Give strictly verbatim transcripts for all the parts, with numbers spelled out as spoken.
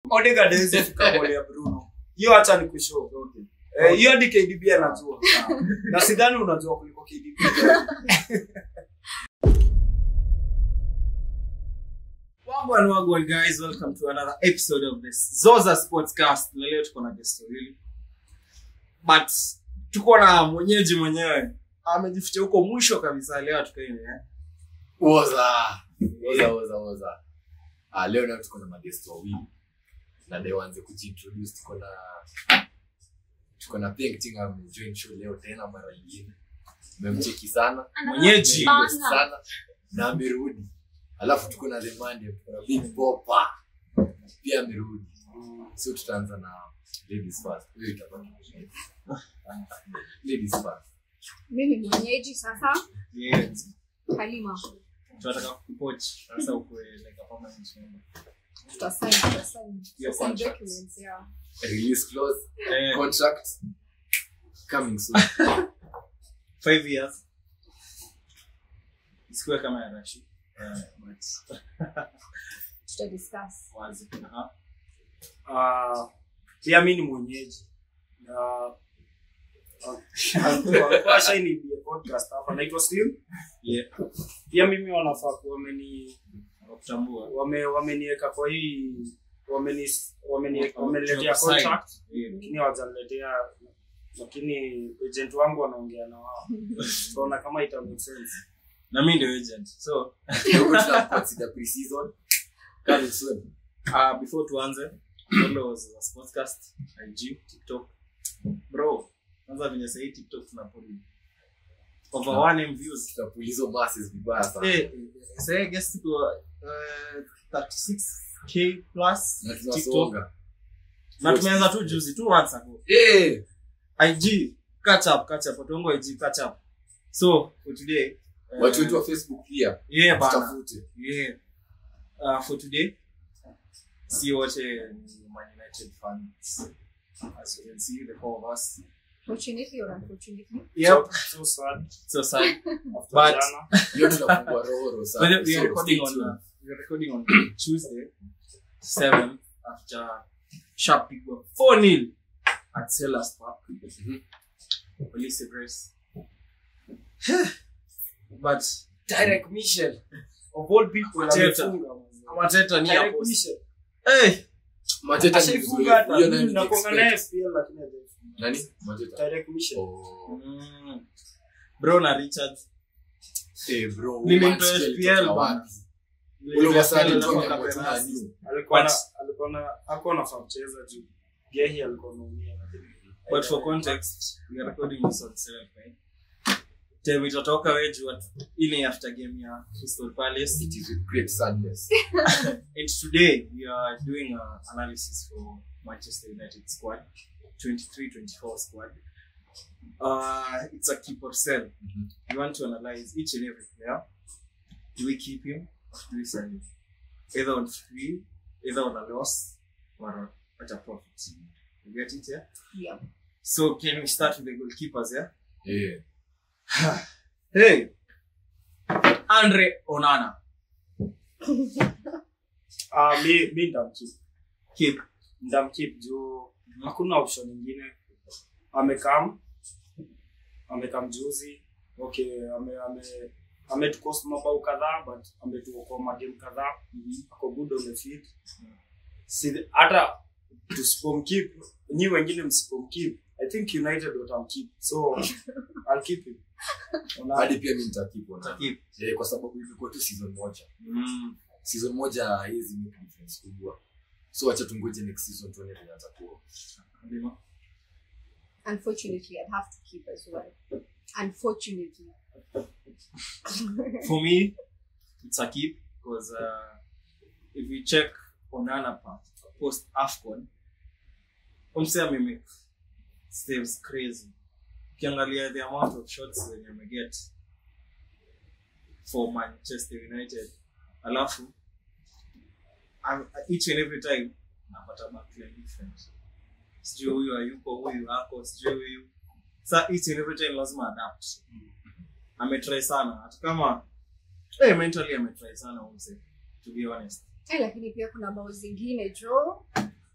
Odegaard hawezi fika boli ya Bruno. Hiyo acha nikushow. Okay. Eh, hiyo hadi K D B anajua. Na sidhani unajua kuliko K D B. Wagwan wagwan guys, welcome to another episode of this Zoza Sportscast. Leo tuko na guest wawili. But tuko na mwenyeji mwenyewe. Amejificha huko mwisho kabisa leo tukaine eh. Woza. Woza woza woza. Ah leo na tuko na maguest wawili. Na leo waanze kujiintroduce tuko na tuko na painting am join show leo tena mara nyingine. Mmemcheki sana. Mwenyeji sana na amerudi. Alafu tuko na the Monday, tuko na Big Popa. Pia amerudi. So tutaanza na ladies first. Wewe utabaki. Ladies first. Mimi mwenyeji sasa. Yes. Halima. Tunataka kupoach sasa uko like a permanent member. Tutasign, tutasign. Your Sign contract. documents, yeah. Release clause, Eh, contract coming soon. five years. Sikuwa kama ya Rashid. Eh, but Tutadiscuss. wazi aha. Ah, pia mimi ni mwenyeji. Na kwa sasa ni podcast hapa naitwa Slim. Yeah. Pia mimi wanafaa kuwa wameni Kutambua. wame wameniweka kwa hii wameni wameniweka wameniletea Tunakusign. contract Yeah. lakini hawajaniletea, lakini agent wangu anaongea na wao. Tunaona kama ita make sense. Na mimi ndio agent. So, We're going to consider pre-season coming soon. uh, before tuanze, follow us on Sportscast, I G, TikTok. Bro, kwanza venye sasa hii TikTok tunapoli over one M views. Tutapulizo masses vibaya sana. Eh, sasa hii guest tuko uh, thirty-six K plus Na TikTok. tunasonga. Na tumeanza tu juzi two months ago. Eh, I G catch up, catch up. Tuongo I G catch up. So, for today, uh, watu wetu wa Facebook pia yeah, bana. tutafute. Yeah. Uh, for today, see what uh, Man United fans. As you can see, the four of us. Fortunately or unfortunately. Yep. So sad. So sad. After But- jana. Leo tunafungua roho sana. But we are So, recording stay on tuned. uh, we are recording on Tuesday, seventh after sharp pick up four nil at Selhurst Park. Mhm. Police race. But Direct Michel of all people Arteta. amefunga. Mateta ni Direct hapo. Michel. Hey, Mateta ni Ashifunga hata mzuri. Hiyo nani mimi nakonga naye expect? F P L lakini hajafunga. Nani? Mateta. Direct Michel. Oh. mm. Bro na Richard. Eh bro. Nimetoa Manchester F P L ilitoka bana. wapi? Ule wasali Ndio toka kwa kwa Penasi. Tottenham. Alikuwa na But- alikuwa na hakuwa na fa kucheza juu. Gehi alikuwa anaumia. But for context, we are recording this on seventh May. Time itatoka wewe juu ile after game ya Crystal Palace. It is with great sadness. And today we are doing an analysis for Manchester United squad, twenty-three twenty-four squad. Uh, it's a keep or sell. Mhm. We want to analyze each and every player. Do we keep him or do we sell him? Either on free, either on a loss, or at a profit. You get it, yeah? Yeah. So can we start with the goalkeepers, yeah? Eh. Hey, Andre Onana, Ah, mi mi ndamkeep. keep. Ndamkeep juu hakuna option nyingine. Amekam amekam juzi. Okay, ame ame ametukost mabao kadhaa but ametuokoa magame kadhaa. Ako good on the field. Si hata tusipomkeep, nyi wengine msipomkeep, I think United watamkeep. So I'll keep him. Hadi pia mimi nitakeep on. Keep. Eh, kwa sababu ilikuwa tu season moja. Mm. Season moja haiwezi make difference kubwa. So acha tungoje next season tuone vile atakuwa. Ndima. Unfortunately, I'd have to keep as well. Unfortunately. For me, it's a keep because uh, if we check Onana part post AFCON, umse amemake saves crazy. Ukiangalia the amount of shots that you may get for Manchester United, alafu um, each and every time napata backline different. Sijui huyu hayupo, huyu hako, sijui huyu. Sa each and every time lazima adapt. Ametry sana hata kama eh mentally ametry sana umse, to be honest. Eh, lakini pia kuna bao zingine jo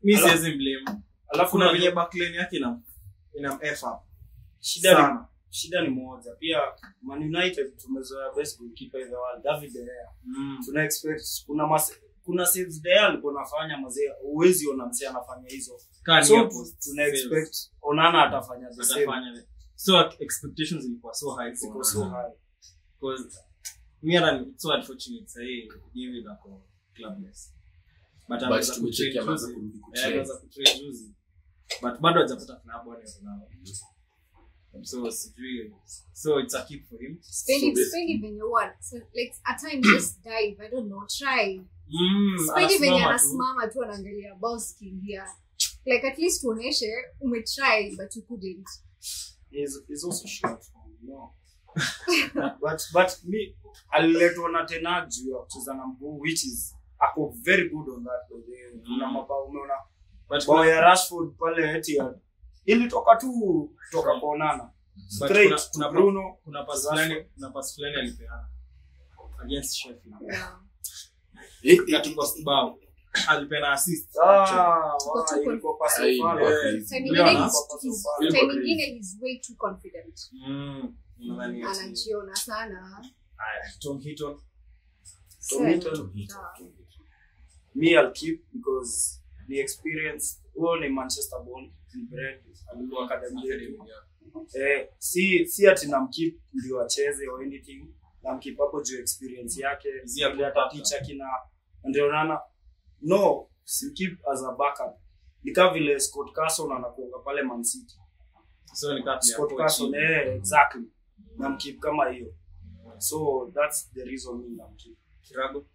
mimi Alafu- siwezi blame. Alafu Kuna unajua- venye backlane yake ina ina F up. shida ni Sana. shida ni moja pia. Man United tumezoea best goalkeeper in the world David De Gea. Mm. Tuna expect kuna mas, kuna saves De Gea alikuwa anafanya mazee, uwezi ona msee anafanya hizo. Kani So hapo. tuna expect Onana atafanya the same. Atafanya. So expectations zilikuwa so high Ziko for so Onana. high. Because me and it's so unfortunate say give it a clubless. But But anaweza tumecheki kutrain ameanza juzi. kurudi Eh, kutrain. anaweza kutrain juzi. But bado hajapata klabu anayo. So sijui. So it's a keep for him. Spendi So spendi venye what? So like at times just dive, I don't know, try. Mm. Spendi venye anasimama tu. anasimama tu anaangalia boss kiingia. Like at least tuoneshe umetry but you couldn't. He's, he's also short from, you know. but but me aliletwa na tena juu ya kucheza na mguu, which is ako very good on that by the way. Kuna mabao umeona But bao kuna- ya Rashford pale Etihad ilitoka tu kutoka kwa Onana but straight kuna- to kuna- Bruno. kuna pass fulani kuna pass fulani alipeana against Sheffield. Yeah. Eh, eh, Katika bao alipeana assist. Ah, Tuko wow, tu con- ilikuwa pass Ai, ufala. ilikuwa Eh, crazy. Time Uliona? ingine he's, he's, Ilikuwa time crazy. ingine he's way too confident. Mm. Nadhani ati- Anajiona sana. Aya, Tom Heaton. Tom Heaton. Tom Heaton. Yeah. Me I'll keep because the experience huo ni Manchester born and bred, alikuwa academy yetu. Eh, si si ati namkeep ndio acheze or anything, namkeep hapo juu experience yake, Is he a ndio good ataticha kina ndio nana no, si keep as a backup. Ni kama vile Scott Carson anakuwa pale Man City. So ni kati ya Scott coach. Carson eh, exactly. Namkeep kama hiyo. So that's the reason me namkeep. Kirago.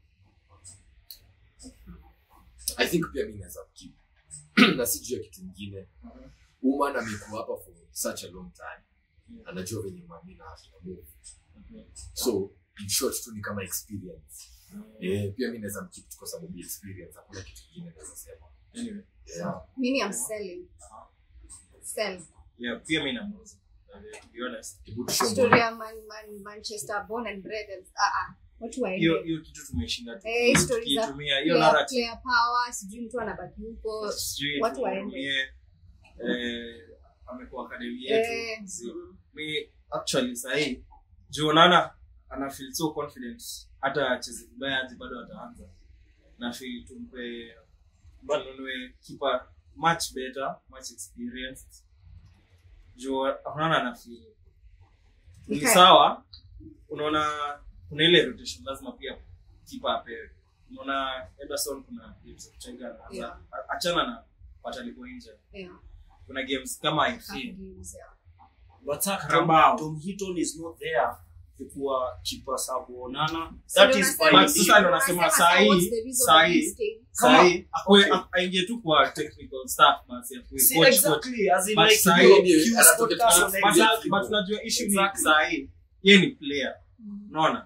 I think pia mimi naweza keep. Na sijui ya kitu kingine. Woman amekuwa hapa for such a long time. Anajua venye mwamina na move. So in short tu ni kama experience. Eh, pia mimi naweza mkeep tu kwa sababu ya experience. Hakuna kitu kingine naweza sema. Anyway. Yeah. Mimi I'm selling. Sell. Yeah, pia mimi namuuza. To be honest. Hebu tushow Story ya man, man, Manchester born and bred and ah ah. Watu Hiyo waende. hiyo kitu tumeshinda tu. Eh, stories za Tukitumia hiyo Player, narrative. player power, sijui mtu anabaki huko. Sijui Watu waende. tutumie, eh amekuwa academy Eh, yetu. Zi- Mi actually sahi juu Onana ana feel so confident hata acheze vibaya aje bado ataanza. Na feel tumpe banunue keeper much better, much experienced. Juu Onana ana feel ni Okay. sawa. Unaona kuna ile rotation lazima pia keeper apewe. Unaona Ederson kuna games za kuchenga anaanza. Yeah. Achana na pata alipo nje. Yeah. Kuna games kama I Half feel games, yeah. But Tom, Carabao. Tom Heaton is not there kuwa keeper sabu Onana. So That ndio is nasema- fine. But sasa ndo nasema Unasema saa hii- what's the reason saa why hii- he's staying? sahi akwe Okay. aingie tu kwa technical staff basi akwe See, coach coach. exactly, as in But like sahi- you- Ndio, you anatoka Scott tu- Carson, but- But exactly. but unajua issue ni Exactly. sahi yeye ni player Mm. unaona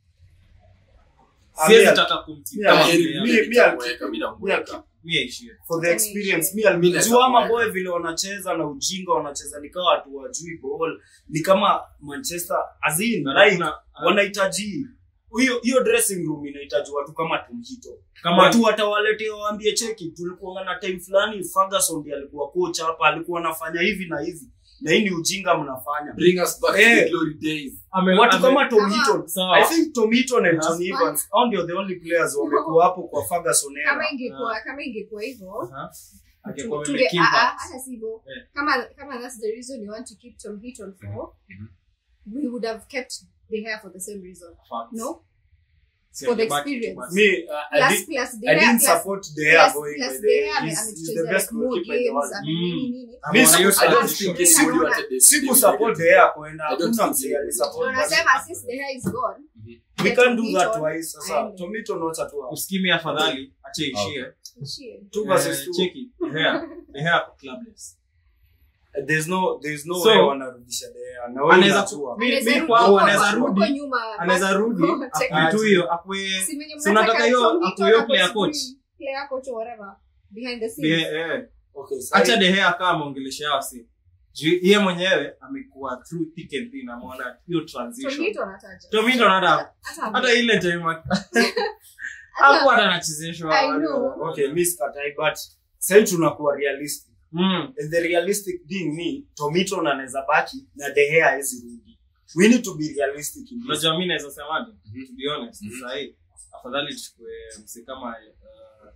Ah, siwezi yeah. taka kumtipa Yeah, kama yeah, player. me- me, Mimi I'll namweka, mimi Yeah, namweka. Mie ishie for the Mimi- experience me Mimi naweza alijua ama kuweka. boy vile wanacheza na ujinga wanacheza ni kama watu wajui ball, ni kama Manchester as in Na like kuna- wanahitaji hiyo hiyo dressing room inahitaji watu kama Tom Heaton. kama Watu watawaletea waambie cheki, tulikuwa na time fulani Ferguson ndiye alikuwa coach hapa, alikuwa anafanya hivi na hivi na hii ni ujinga mnafanya. Bring us back to Eh. the glory days. ame- Watu ame- kama Tom Kama- Heaton, sawa. I think Tom Heaton and John That's Evans hao ndio the only players wamekuwa hapo kwa Ferguson era. Kama ingekuwa kama ingekuwa hivyo Aha. Angekuwa tunge amekeep ah ah back. hata sivyo Eh. kama kama that's the reason you want to keep Tom Heaton for Mhm. we would have kept the hair for the same reason. Facts. No? Si For the angebaki tu experience. basi. Me uh, I, Plus did, plus the I hair didn't plus support the hair plus, going plus by the the hair he's, he's the amechezea best like more goalkeeper in the games world. ame nini nini. Ama Mi wana hiyo I don't tradition. think Siku- anybody wanted this. Siku support the hair kwenda, I don't hakuna think msee they- alisupport. Ndio nasema since the hair is gone. We let can't Tom do that Heaton twice. Sasa aende. Tom Heaton wacha tu hapo. Usikimi afadhali acha ishie. Ishie. Two Eh, versus two. cheki the hair the hair clubless. There's no there's no So, way wanarudisha the hair. Na wewe anaweza unajua. Mi- Anaweza mi rudi kwao huko- anaweza huko rudi nyuma, anaweza basi rudi huko, check akwe it. tu hiyo akwe Si venye si unataka mnataka hiyo Tom akwe Heaton hiyo ako player coach sijui, player coach or whatever behind the Be- scenes. eh Okay, acha sasa de hair kama ongelesha wasi juu yeye mwenyewe amekuwa through thick and thin ameona hiyo Tom transition Heaton anataja. Tom Heaton hata Hata hata ile time hata- hapo hata anachezeshwa I know. okay, miss Katai, but sasa tunakuwa realistic. Mm. And the realistic thing ni Tomito na anaweza baki na De Gea hizi rudi. We need to be realistic in this. Unajua mimi naweza semaje? Mhm. To be honest, Mhm. sasa hii afadhali tuchukue msi kama uh,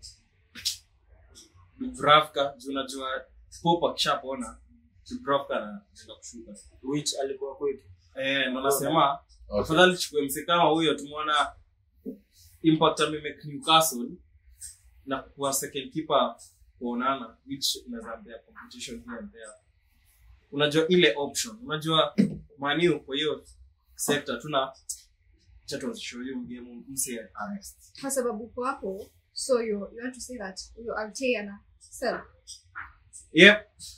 Dubravka, juu unajua Pope akishaona Dubravka na ndio kushuka. Which alikuwa kwetu. Eh, ndo nasema Okay. afadhali tuchukue msi kama huyo, tumeona impact amemake Newcastle na kuwa second keeper kuonana, which inaweza be competition here and there. Unajua ile option, unajua Man U kwa hiyo sector tuna chato show you game mse arrest. Kwa sababu kwa hapo, so you, you want to say that you Altay ana sell. Yep.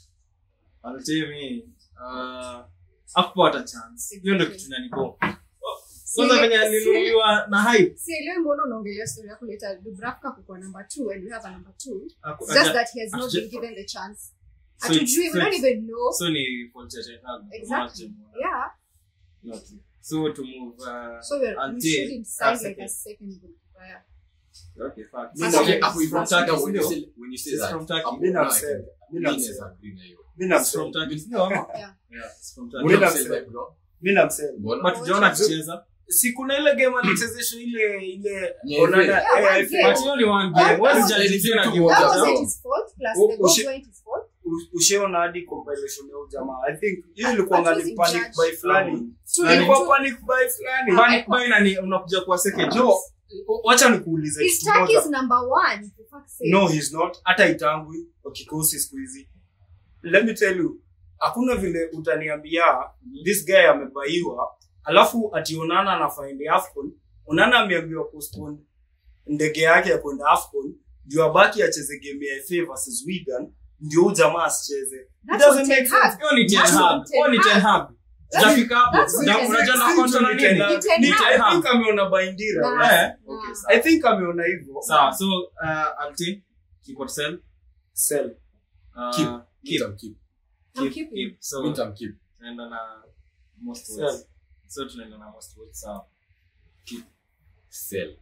I'll tell you me uh akupata chance. Hiyo ndio kitu inanibo. Kwanza venye alinunuliwa na hype. Si leo mbona unaongelea story ya kuleta Dubravka kwa number two and we have a number two. Aku- It's just aja- that he has not aja- been given the chance. So Hatujui, it's- we so don't it's- even know. So ni Fontaine Hag. Exactly. Yeah. Not. So to move uh So we're, we Altay shouldn't sign as like a second. second goalkeeper. Yeah. Okay, fact. Mimi So, Okay, hapo hivyo, from Turkey, now when you ndio? say- when you say It's that, from Turkey. hapo- Mimi no, I namsema. think- Mimi mimi namsema. naweza agree na hiyo. Mimi It's from namsema. Turkey. No. Yeah. Yeah, it's from Mimi Turkey. Mimi namsema, namsema. bro. Mimi namsema. Mbona? But tunaona akicheza. Si kuna ile game alichezesha ile ile Yeah, Onana yeah. Yeah, eh, one I game. think But you only one game. Where is Argentina game? That That wasn't his fault. Plus Oh, the oh, goals shit. weren't his fault. u- ushaona hadi compilation ya huyu jamaa. I think hiyo Ah, ilikuwa but ngani who's in panic charge? buy fulani. So Ilikuwa you- panic buy fulani. Panic buy na ni unakuja kwa second. Jo, wacha nikuulize He's kitu moja. Turkey's number one. For fuck's sake. No, he's not. Hata itangwi kwa kikosi siku hizi. Let me tell you, hakuna vile utaniambia this guy amebaiwa, alafu ationana anafaindi AFCON, Onana ameambiwa postpone ndege yake ya kwenda AFCON, ndio abaki acheze game ya F A versus Wigan, ndio huyu jamaa asicheze. It That's doesn't what make Ten Hag. sense. Hiyo ni Ten That's Hag. what Hiyo ni Ten Ten Hag. Tutafika hapo. That's what Na Ten unajua Hag. na kontra na nini? Ni Ten Ni Hag. Ten I Hag. think ameona Baindira. Nah. right? Eh? Nah. Okay, sawa. I think ameona hivyo. Sawa. So uh Altay keep or sell. Sell. Uh, Keep. keep. Nitamkeep. I'm Keep. keeping. Keep. So Nitamkeep. tunaenda na most Sell. votes. So tunaenda na most votes. Sawa. Keep. Sell.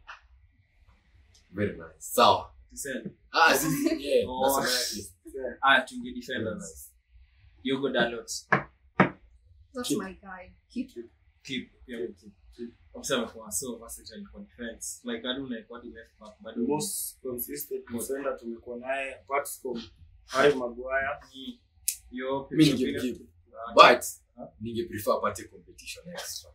Very nice. Sawa. Sell. Ah, si, si, yeah. Oh. Nasema yake. Sell. Ah, tunge defenders. Yogo Dalot. That's Keep. my guy. Keep. Keep. Yeah, keep. Observe for so versatile for defense. Like Aduna iko di left back but The most consistent defender tumekuwa naye apart from Harry Maguire. yo Mimi ningekeep. But ninge prefer apate competition extra.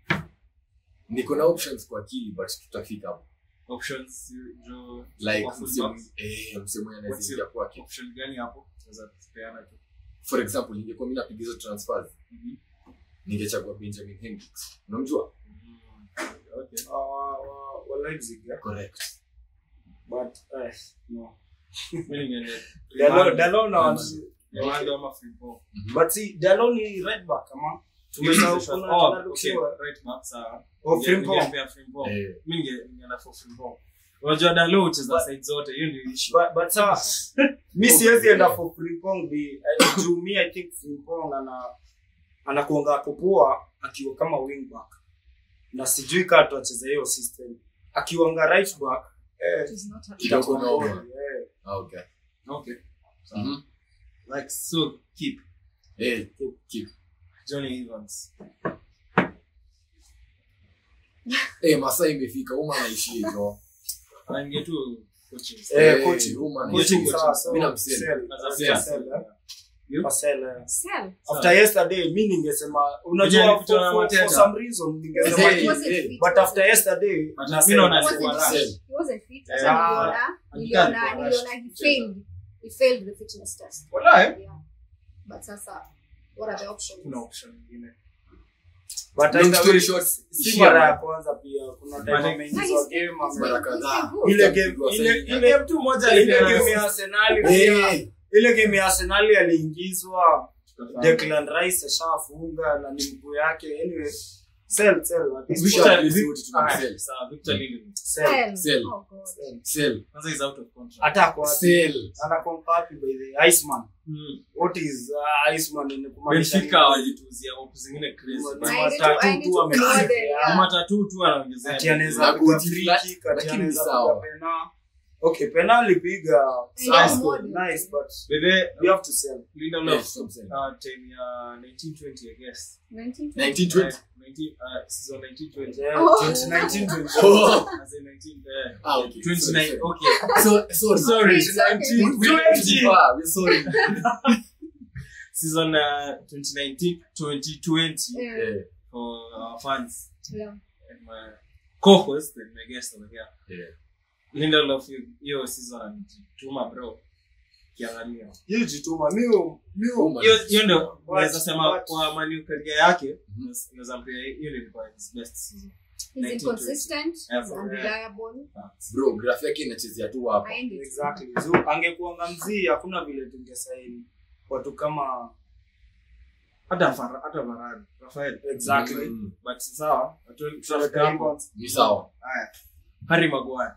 Niko na options kwa akili but tutafika hapo. options jo Like Wa full msemo backs. eh msemo What's anaweza your- kwa kitu. option gani hapo tunaweza kupeana tu. For example, ningekuwa mimi napiga hizo transfers, Mhm. ningechagua Benjamin Hendricks. Unamjua? Mm, okay. Uh, wa, wa Leipzig, yeah? Correct. But eh, no. Mimi ningeenda Dalo Dalo na Ronaldo. Ronaldo ama Frimpong. but see Dalo ni right back kama Tumesahau kuna- oh kuna okay Luxiwa. right back sawa. Oh, Ninge- Frimpong. ningepea Frimpong. Eh. Mimi ninge ningeenda for Frimpong. Unajua Dalo ucheza side zote hiyo ndio issue. But but sasa mi siwezi enda for Frimpong be to me I think Frimpong ana anakuanga popoa akiwa kama wing back. Na sijui kama tuacheze hiyo system. Akiwanga right back eh It is not a itakuwa Kidogo bora. noma. Eh. Ah, okay. Okay. Sawa. Mhm. Like so keep Eh, keep. Johnny Evans. Eh, masaa imefika, uma anaishi hivyo. Anaingia tu coaching. Eh, coaching. uma Coaching anaishi. sawa so Mimi namsema. sell. As a Sell, sell. sell, eh. You? Sell, eh. sell. After yesterday mi ningesema unajua Mwenye for, alikutana na for, Mateta. for some reason ningesema Eh, He wasn't eh, fit. but after yesterday But na mimi sell. naona He wasn't alikuwa Sell. fit. He wasn't fit. Yeah. Sasa niliona- Alikuwa niliona alikuwa niliona he failed. He failed the fitness test. Wallahi. Yeah. But sasa what are the options? Kuna option nyingine. But Long either story way, short, si ishia mara ya man. kwanza pia kuna But- time No, ameingizwa he's- game he's ame- Mara been- kadhaa. he's been good. ile game Utapigwa ile sahihi. ile Game tu moja ile alipeana. game ya Arsenal pia Eh, ile game ya Arsenal aliingizwa Declan Rice ashafunga na ni mguu yake anyway sell sell at least Victor- for- Victor- Victor- Ah, Sell. sawa, Victor Lindelof. sell Sell. Sell. Oh, God. Sell. Kwanza is out of contract. hata kwa Sell. anakuwa wapi by the Iceman Mm. what is uh, Iceman ni kumaanisha Benfica walituzia hope zingine crazy. Ni I But need to- matatu I need tu to amefika. know the- Kama yeah. matatu tu anaongezea. ati anaweza Na kupiga kuti free flat, kick ati lakini anaweza sawa. kupiga pena Okay, penalty piga Yeah, nice, modern. nice, but Bebe, we have to sell. Lindelof, Yes, I'm saying. uh, time ya nineteen twenty, I guess. nineteen nineteen twenty. Uh, nineteen, uh, season nineteen twenty. Yeah, Oh. twenty nineteen twenty. Oh. As in nineteen, uh, Ah, okay. twenty-nine, Sorry, okay. So, sorry. Sorry, It's okay. nineteen twenty. Ah, we're sorry. Season uh, twenty nineteen twenty twenty Yeah. Yeah, for our fans Yeah. and my co-host and my guest over here. yeah. Lindelof, hiyo season alijituma bro. Kiangalia. Hiyo jituma mimi mimi Hiyo hiyo ndio But- naweza sema but- kwa Man U career yake, Mhm. naweza mpea hiyo ndio ilikuwa his best season. He's nineteen inconsistent. Yeah, He's for- unreliable. Bro, graph yake inachezea tu hapa. Aende. exactly. So angekuanga mzee hakuna vile tungesaini watu kama Hata Fara, hata Varane, Rafael. exactly. Mm, But sawa, watu Tunaweka tunafika hapo. hivyo. ni sawa. Haya. Harry Maguire.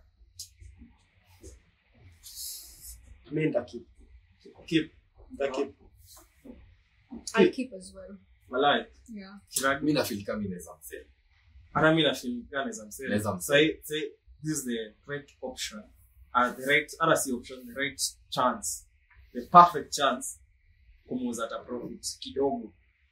Mimi ndaki. Keep. Ndaki. I'll keep as well. Malai. Yeah. Kiragi. Mimi nafeel kama inaweza msema. Hata mimi nafeel kana za msela. Naweza msela. Say say this is the right option. Uh, the right other see option, the right chance. The perfect chance kumuuza ata profit kidogo.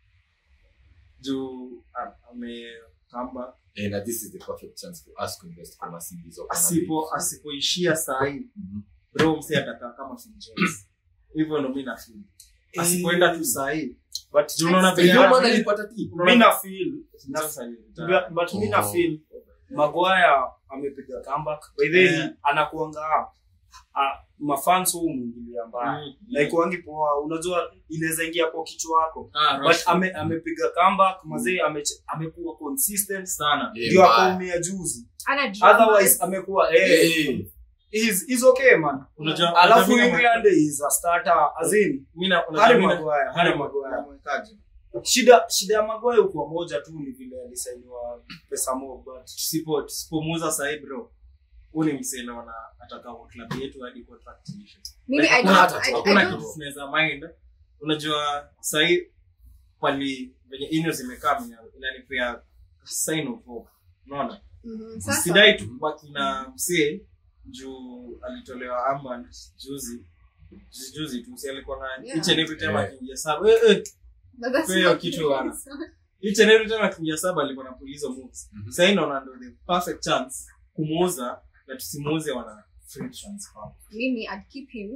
Juu uh, ame kamba And this is the perfect chance for us to invest from a C Bs or asipo asipoishia saa hii Mhm. bro mse atakaa kama Phil Jones. Hivyo ndo mimi nafeel. Asipoenda tu saa hii. But Juu unaona Ndio bei Ndio yake. maana nilipata tip. mimi na feel na Jones alita- but mimi Oh. na feel Maguire amepiga comeback. By the way Yeah. anakuanga ah, mafans huu mwingilia mbaya. Mm. Na ikuangi poa, unajua inaweza ingia kwa kichwa wako. Ah, But Rashford. ame amepiga comeback, mazee ame amekuwa consistent. sana. Yeah, Ndio mbaya. akaumia juzi. Ana drama. Otherwise amekuwa eh Eh, he's he's okay man. Unajua Alafu unajua mimi- England is a starter as in mimi na unajua Harry mimi na- Maguire, Harry Harry Maguire Maguire. mwekaje? Shida shida ya Maguire uko moja tu ni vile alisainiwa pesa mob but Tusipo tusipomuuza sahi bro. Huyu ni msee naona ataka kwa club yetu hadi contract iishe. Mimi Like, I hakuna- don't I, I hakuna don't kitu tunaweza mind. Unajua sahi pali venye ino zimekaa mimi inanipea sign of hope. Unaona? Mhm. Sasa Sidai tu kubaki na msee juu alitolewa armband juzi. Juzi juzi tu msee alikuwa na Yeah. each and every time Yeah. akiingia saba. Eh eh. but that's Kwa hiyo not kitu the wana. case. Each and every time akiingia saba alikuwa na pulizo moves. Mhm. Sasa hii naona ndio the perfect chance kumuuza na tusimuuze wana free transfer. Mimi I'd keep him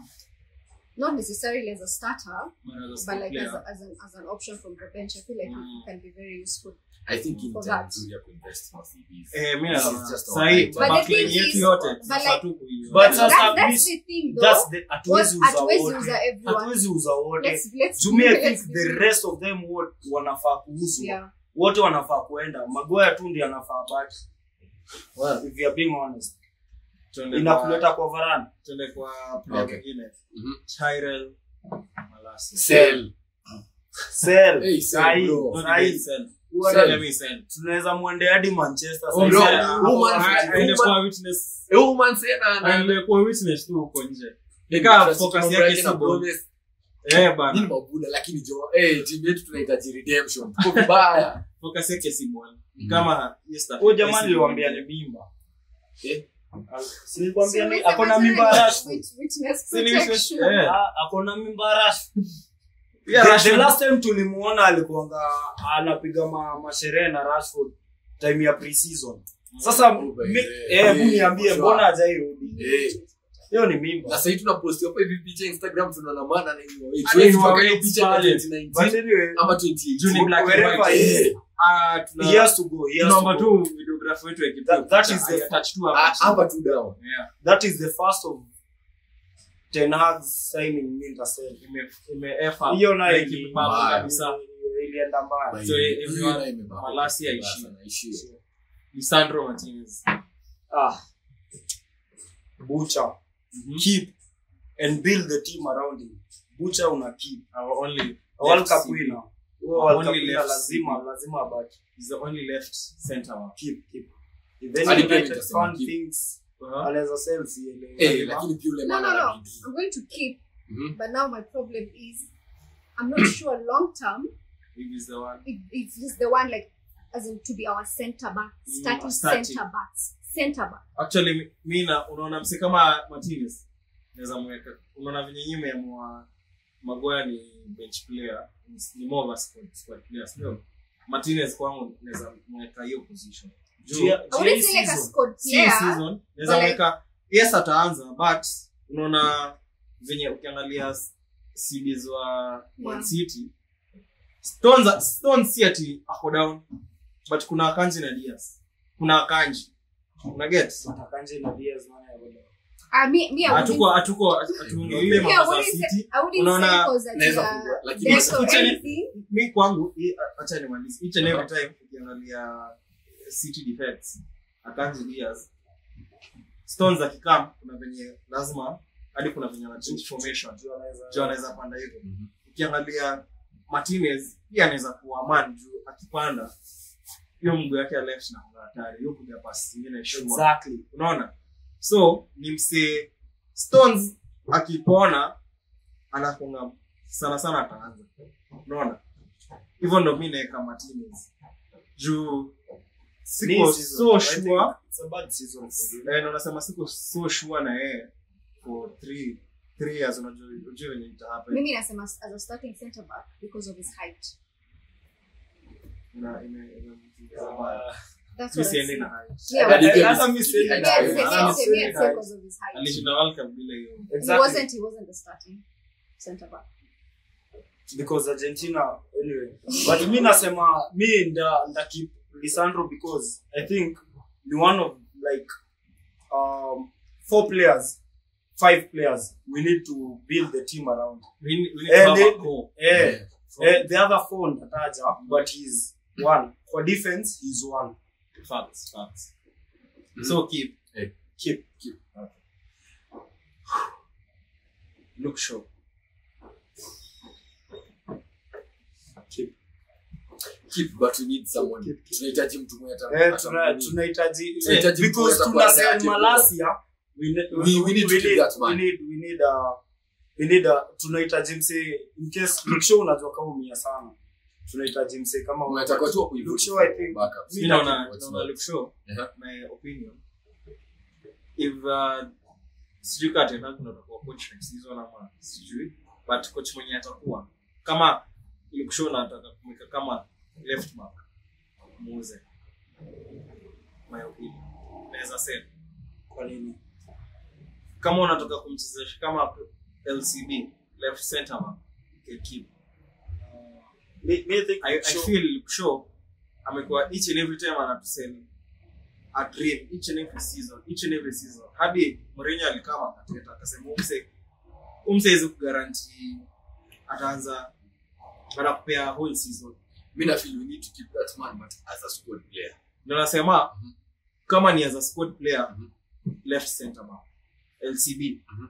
not necessarily as a starter But but like as, a, as an as an option from the bench. I feel like Mm. he can be very useful. I think in For time that. nzuri ya kuinvest kwa C Bs. eh mimi This naona is just sasa hii our But the backline thing yetu is- yote but sasa like- tu kuiona. But That, sasa that's this- the thing though. that's the What hatuwezi uza hatuwezi wote. uza everyone. Hatuwezi uza wote. Let's let's To me I let's think be- the rest of them wote wanafaa kuuzwa. yeah. Wote wanafaa kuenda. Maguire tu ndiye anafaa baki. Well, If you are being honest. tuende kwa Inakuleta kwa Varane. tuende kwa player Okay. mwingine. Mhm. Tyrell Malacia. Sell. Sell. Hey, sell, Sahi. bro. Don't Sahi. get sell. Uwana- Let me sell. tunaweza muende hadi Manchester Oh, sasa. bro. sell. Who wants Ah, it? aende Who kwa witness. Eh, huyu man sena na- Aende kwa witness tu huko nje. Nika focus yake si ball. Eh Hii ni bana. mabuda lakini jo eh timu yetu tunahitaji redemption. Tuko vibaya. Focus yake si ball. Mhm. Kama East Africa. Huyo jamani niliwaambia ni mimba. Eh? Si nilikwambia ni So ako na witness mimba ya Rashford. wit- witness Si ni witness- protection. eh. Ah, ako na mimba ya Rashford. Yeah, The- the Rashford. last time tulimuona alikuanga anapiga ma, masherehe na Rashford time ya pre-season. Sasa Oh, by mi- the- eh, hebu eh, niambie for mbona sure. hajairudi? Eh, Hiyo ni na mimba. sasa hivi tunaposti hapo hivi picha Instagram tunaona maana na hiyo. Hadi Tuwezi wa mpaka hiyo weights picha ya pale. twenty nineteen But anyway, ama twenty Juu ni eighteen. black and wherever white. he is, Eh, Ah, he tuna has to go. He has tunaomba to go. tu videographer wetu ya That- that is the- touch tu ah, hapa. hapa tu down. Yeah. That is the first of Ten Hag's signing Minter Sell. Ime ime efa. Hiyo nayo Like ili- imebamba mbaya. kabisa. ilienda mbaya. By So, the- everyone- hiyo nayo imebamba. Malacia Imebamba ishi. sana, ishi. Lisandro Martinez. Ah. Butcher. Mhm. Keep and build the team around him. Butcher una keep. Our only World left Cup C B. winner. Huyo Our World Cup only winner left lazima C B. lazima abaki. He's the only left center back. Keep keep. If any Hadi pia United nitasema fan keep. thinks Uh-huh. anaweza sell sielewi. Eh, lakini pia ule No, man no, no. anabidi. I'm going to keep, Mhm. but now my problem is I'm not sure long term If he's the one. if, if he's the one like as in to be our center back, Mm, starting starting. center backs center back. Actually mimi na unaona mse kama Martinez naweza mweka. Unaona venye nyinyi mmeamua Maguire ni bench player, ni more of a squad, squad player. Sio Martinez kwangu naweza mweka hiyo position. Juu ya Already like a squad Si player. season naweza mweka yes ataanza but unaona venye ukiangalia C Ds wa Man Yeah. City Stones Stones si ati ako down but kuna Akanji na Diaz. Kuna Akanji. Una get? Akanji na Diaz nani ya bado. Ah, me me I wouldn't- Hatuko hatuko atuongelee Yeah, I mambo za wouldn't say- City. I wouldn't Unaona, say because that naweza is a kujua, lakini death or each and- anything. Mi kwangu hii- acha nimalize. Each and every time ukiangalia City defects Akanji Diaz Stones akikam kuna venye lazima hadi kuna venye na change formation. Juu anaweza Juu anaweza panda hivyo. Mhm. Ukiangalia Martinez pia anaweza kuwa man juu akipanda hiyo mguu yake ya left na kuna hatari. Hiyo kuja pass zingine sure. exactly. Unaona? So ni mse Stones akipona anafunga sana sana ataanza. Unaona? Hivyo ndo mimi naeka Martinez. Juu siko This season, so I think sure. it's a bad season for him. Eh, na nasema siko so sure na yeye for three three years unajua unajua venye ita happen. Mimi nasema as a starting center back because of his height. Na ime ime Uh, That's mimi what I siendi see. na high. Yeah, Hadi but- pia hata mimi mimi siendi siendi na na hiyo. hiyo. Yes, Ah, yes, yes, siendi yes, na hiyo. because of his height. Alishinda World Cup bila hiyo. He Exactly. wasn't he wasn't the starting center back. Because Argentina anyway. But mi nasema mi nda nda keep Lisandro because I think ni one of like um four players, five players we need to build the team around. We need we need Eh, to have they- a core. Eh, Yeah. eh, the other four ndataja but he's one. For defense he's one. Facts, facts. Mhm. So keep Keep Keep. look show. keep. Keep, but we need someone. Keep, keep. Tunahitaji mtu mwenye ata- Eh, ata- tuna nini. tunahitaji Tunahitaji because mtu tuna atakuwa sell active. Malasia we need We- we need to keep that man. we need we need uh we need uh tunahitaji mse in case Luke Shaw unajua kama umia sana tunahitaji mse kama Unataka tu wa Luke kuivuta Shaw I think backup. Mimi naona What's naona not. look show. Yeah. My opinion. If uh sijui kati na kuna kwa coach next season ama sijui but coach mwenye atakuwa kama look show na ataka kumeka kama left back muuze. My opinion. Naweza sema kwa nini kama unataka kumchezesha kama L C B left center back you can keep. me me think I, I Shaw- feel sure amekuwa each and every time anatusema a dream each and every season each and every season hadi Mourinho alikama akateta akasema umse umse hizo guarantee ataanza anakupea whole season. Mimi na feel we need to keep that man, but as a squad player. Ndio nasema Mhm. kama ni as a squad player Mhm. left center back L C B Mhm.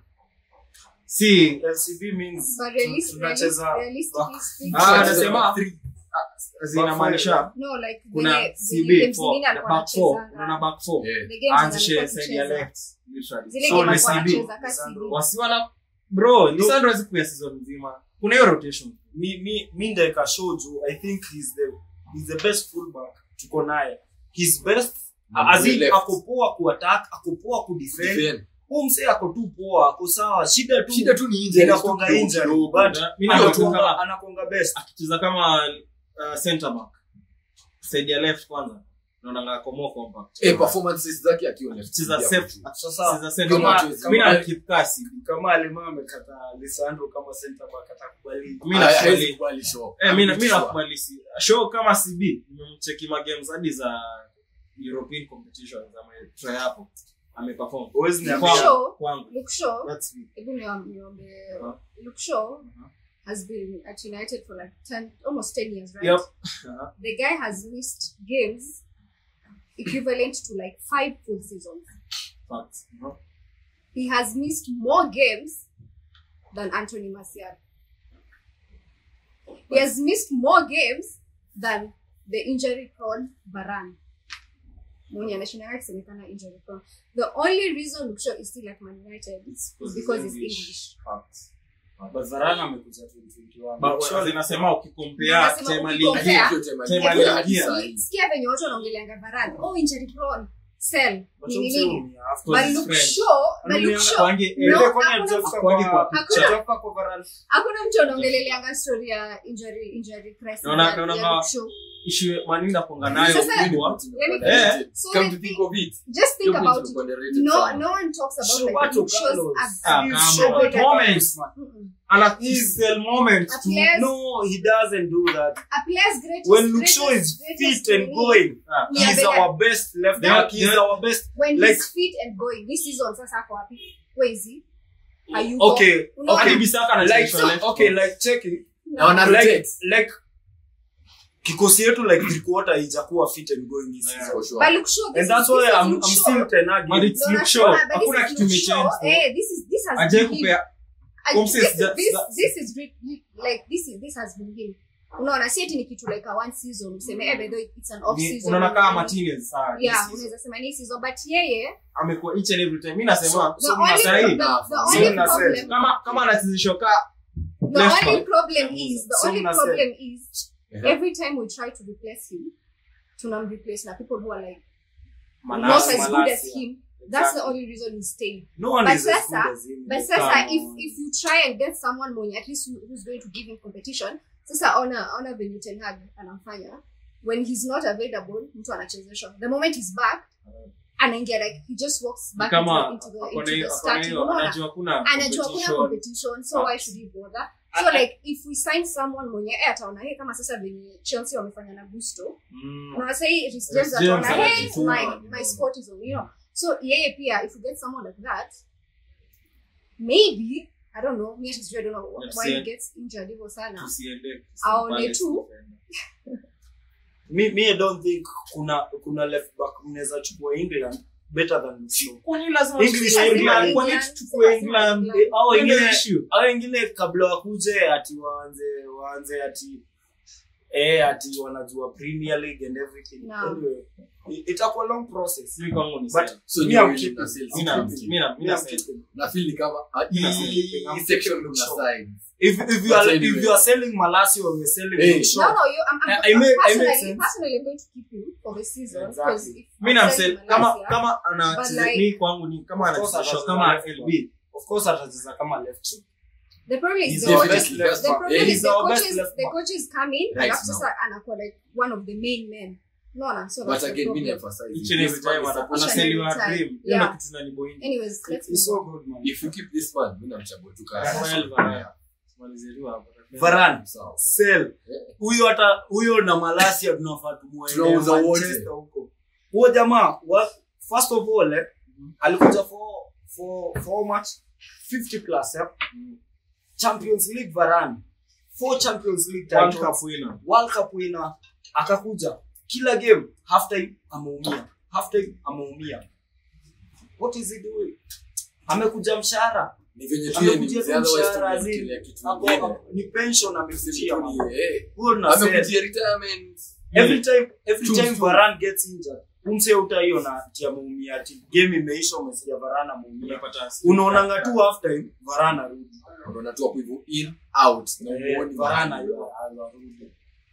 si L C B means But realis- tunacheza realis- realistically back- speaking, Ah, Tunacheza anasema- three. zinamaanisha no, like kuna vile- C vile B games four zingine na alikuwa back four anachezanga. unaona back four Yeah. The games aanzishe alikuwa side ya anacheza. left literally Zile so game ni alikuwa C B anacheza kasi Lisandro. hivi. wasiwana bro Lisandro hawezi kuya season nzima kuna hiyo rotation mi mi mi ndeka show juu I think he's the he's the best fullback tuko naye he's best as in Left. ako poa ku attack ako poa ku defend Defend. huyu mse ako tu poa ako sawa shida tu Shida tu ni injury. inakuanga Tu- injury tu- but mimi anakuanga nakuanga anakuanga best akicheza kama uh, center back side ya left kwanza naona ngako more compact Eh, performances zake akiwa left. akicheza Yeah, safe tu. sasa akicheza center kama- back kama- mimi na keep kasi kama alima amekata Lisandro kama center back atakubali mimi Ah, na hawezi kweli kubali show. eh mimi na mimi Sure. nakubali si show kama C B nimemcheki ma games hadi za European competitions ama try hapo ameperform Huwezi niambia. Kwangu- Shaw. kwangu Luke Shaw, that's me hebu niwaambie- niwaambie, Uh-huh. Luke Shaw Uh-huh. has been at United for like ten, almost ten years, right? Yep. Uh-huh. The guy has missed games equivalent to like five full seasons. Facts. Uh-huh. He has missed more games than Anthony Martial. He has missed more games than the injury-prone Varane. Mwenye anashinda kusemekana injury prone. The only reason Luke Shaw is still at Man United is because he's English. Facts. but Varane amekuja twenty twenty-one But Sure. zinasema ukikompare Nasema time ukikompare- aliingia Hiyo time Time aliingia aliingia. hadi saa hii. Sikia venye watu wanaongeleanga Varane. Oh, injury prone. Sell. But Ni don't say nini? umia, of But course. his look friend. show, but Anaongeanga- look show. Kwangi Ile No, kwani hakuna- hajafika Kwangi kwa- kwa picture. hajafika kwa Varane. Hakuna mtu anaongeleleanga story ya injury injury crisis. Naona- ya- naona ya nga- look show. issue mani naponga nayo Sasa- kubwa. Eh, So come the to think thing- of it, Just think hiyo about point it. ilikuwa underrated No, sana. no one talks about Show like what look to shows Carlos. as Ah, He's come so on. good at Moments. man. Mm-mm. And at his sell moments A to player's- No, he doesn't do that. a player's greatest When Luke Shaw greatest- is greatest fit and thing going, ah, Yeah, he's but our best left They are- back. He's they are- our best. when like- he's fit and going this season sasa ako wapi? Where is he? Are you Okay, Unaona? hadi Bisaka like anachezeshwa left okay, back. like checking. Na wana Like rotate. like kikosi yetu like three quarter ijakuwa fit and going this Yeah. season. For sure. But look show, this And that's is, this why is I'm Luke I'm Shaw. still tenagi. But it's No, Luke no, Shaw. no, but this Hakuna is kitu Luke Shaw. imechange. Eh, this is this has Ajai been him. kupea I- Kumse this, is just- this, that- this is re- re- like this is this has been him. Unaona si eti ni kitu like a one season useme eh though it's an off Ni- season. unaona kama Martinez saa Yeah, this season. unaweza sema ni season but yeye amekuwa each and every time mimi nasema the only sasa hii the, the So only mna said, problem kama kama anachezeshwa ka the left only back. problem is the So only mna said. problem is Yeah. every time we try to replace him tunam replace na people who are like not Malasi, as good Malasi, as yeah. him. That's the Exactly. only reason he stayed. No one But is as sasa- good as him. But Come sasa if on. if you try and get someone mwenye at least who, who's going to give him competition, sasa ona ona venye Ten Hag anamfanya when he's not available, mtu anachezeshwa. The moment he's back, anaingia like he just walks back kama into the into akona the, hiyo into the akona starting. hiyo Unaona? anajua kuna Anajua kuna competition. competition, so Ah. why should he bother? So I- I- like if we sign someone mwenye eh ataona hey kama sasa venye Chelsea wamefanya na Gusto, Mm. na say Reece Reece James ataona James hey anajituma, my you know. my spot is on, you know. So yeye pia if you get someone like that, maybe I don't know, me as I don't know Let's why say- he gets injured hivyo sana. Tusiende Aone Palace tu. defender. me me I don't think kuna kuna left back mnaweza chukua England better than Luke Shaw. Kwani lazima English tuchukue England, England? Kwani England, tuchukue sasa England? England. Hao Ndio wengine issue. hao wengine kabla wakuje ati waanze waanze ati eh ati wanajua Premier League and everything. No. Anyway, it- itakuwa long process. Mimi kwangu ni But sell. So me ni I'm wawili keeping. na sales. Mimi na- I'm keeping. mimi na- mimi Me na I'm sell. keeping. Na feel ni kama ah, Mimi na hii- keeping. I'm hii section keeping kuna Luke Shaw. signs. If if you But are anyway. if you are selling Malasi or you're selling Hey. Luke Shaw, No, no, you. I'm, I'm, I- I make- I make personally, sense. personally, I'm going to keep him for the season Exactly. because if Mimi I'm na selling msell kama Malaysia, kama But anacheza like- mimi kwangu ni kama Of course anachezeshwa atacheza kama left L back. B. of course atacheza kama left. the problem is He's the our coaches. best left The back. problem Yeah, is he's the our best coaches. left The back. coaches come in, Right alafu now. sasa anakuwa like one of the main men. No, no. So But that's the again, problem. mimi emphasize Each and every this man time is ana- supposed Each and anaseliwa every time. dream. Hiyo Yeah. ndio kitu inaniboingi. Anyways, let's It's move so on. good, man. if you keep this man mimi namchagua tu kaya Rafael Varane. Maliziliwa hapo. Varane, sawa sell. Huyo hata huyo na Malasi tunafaa tumuone Tunauza wote. Manchester huko. Huyo jamaa wa first of all eh, alikuja for for for much fifty plus eh? Champions League Varane. Four Champions League World titles. Cup winner. World Cup winner. Akakuja kila game half time ameumia. Half time ameumia. What is he doing? Amekuja mshahara. ni venye tu yeye ni Amekuja mzee, tu otherwise mshahara tungefikiria zini. kitu Hapo kingine. hapo, ni pension amekuja. Sisi tu ni, eh, Huyo na sell. amekuja retirement. Every time every True, time true. Varane gets injured, umse utaiona ati ameumia ati game imeisha umesikia Varane ameumia. Unapata Unaonanga tu half time Varane arudi. Unaona tu hapo hivyo in out na Eh, muone Varane mahali. arudi.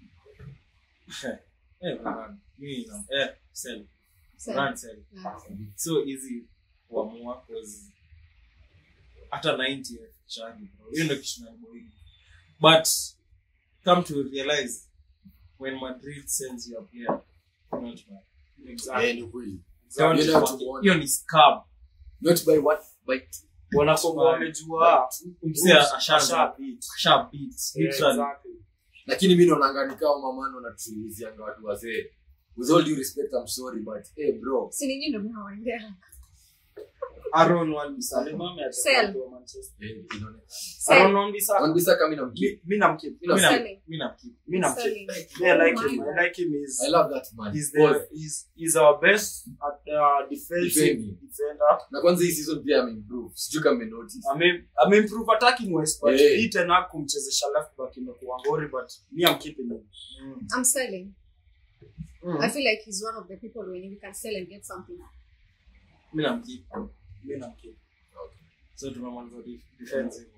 Eh, Varane. Mimi na- eh, sell. So, Varane sell. yeah. So easy kuamua cause hata ninety chani bro. Hiyo ndio kitu naniboingi. But come to realize when Madrid sends you a player, not bad. Exactly. Eh, ni kweli. Hiyo ni- You know what you want. hiyo ni scam. Not by what by Wanakonga wamejua Msee ashaanza ashabit. asha beat Yeah, literally. exactly. lakini mimi naonanga ni kama mamano wanatulizianga watu wazee. With all due respect, I'm sorry, but hey bro, Si ninyi ndio mnawaendea. Aaron Wan-Bissaka. Alimame acha Sell. kwa Manchester. eh, inaonekana. Aaron Wan-Bissaka. Wan-Bissaka mimi namkeep. Mi- mi namkeep. Mimi Mimi na- na- Selling. mimi namkeep. Mi namkeep. Selling. Yeah, I like Oh him. my I like him. He's I love that man. he's Both. the he's he's our best at uh, defensive Defending. defender. Na kwanza hii season pia ameimprove. Sijui kama mmenotice. Ame ameimprove attacking wise, but Yeah. hii tena kumchezesha left back imekuwa ngori, but me I'm keeping him. I'm selling. Mm. I feel like he's one of the people when you can sell and get something. Mimi namkeep. Me namkeep. So tumemaliza def- defensive.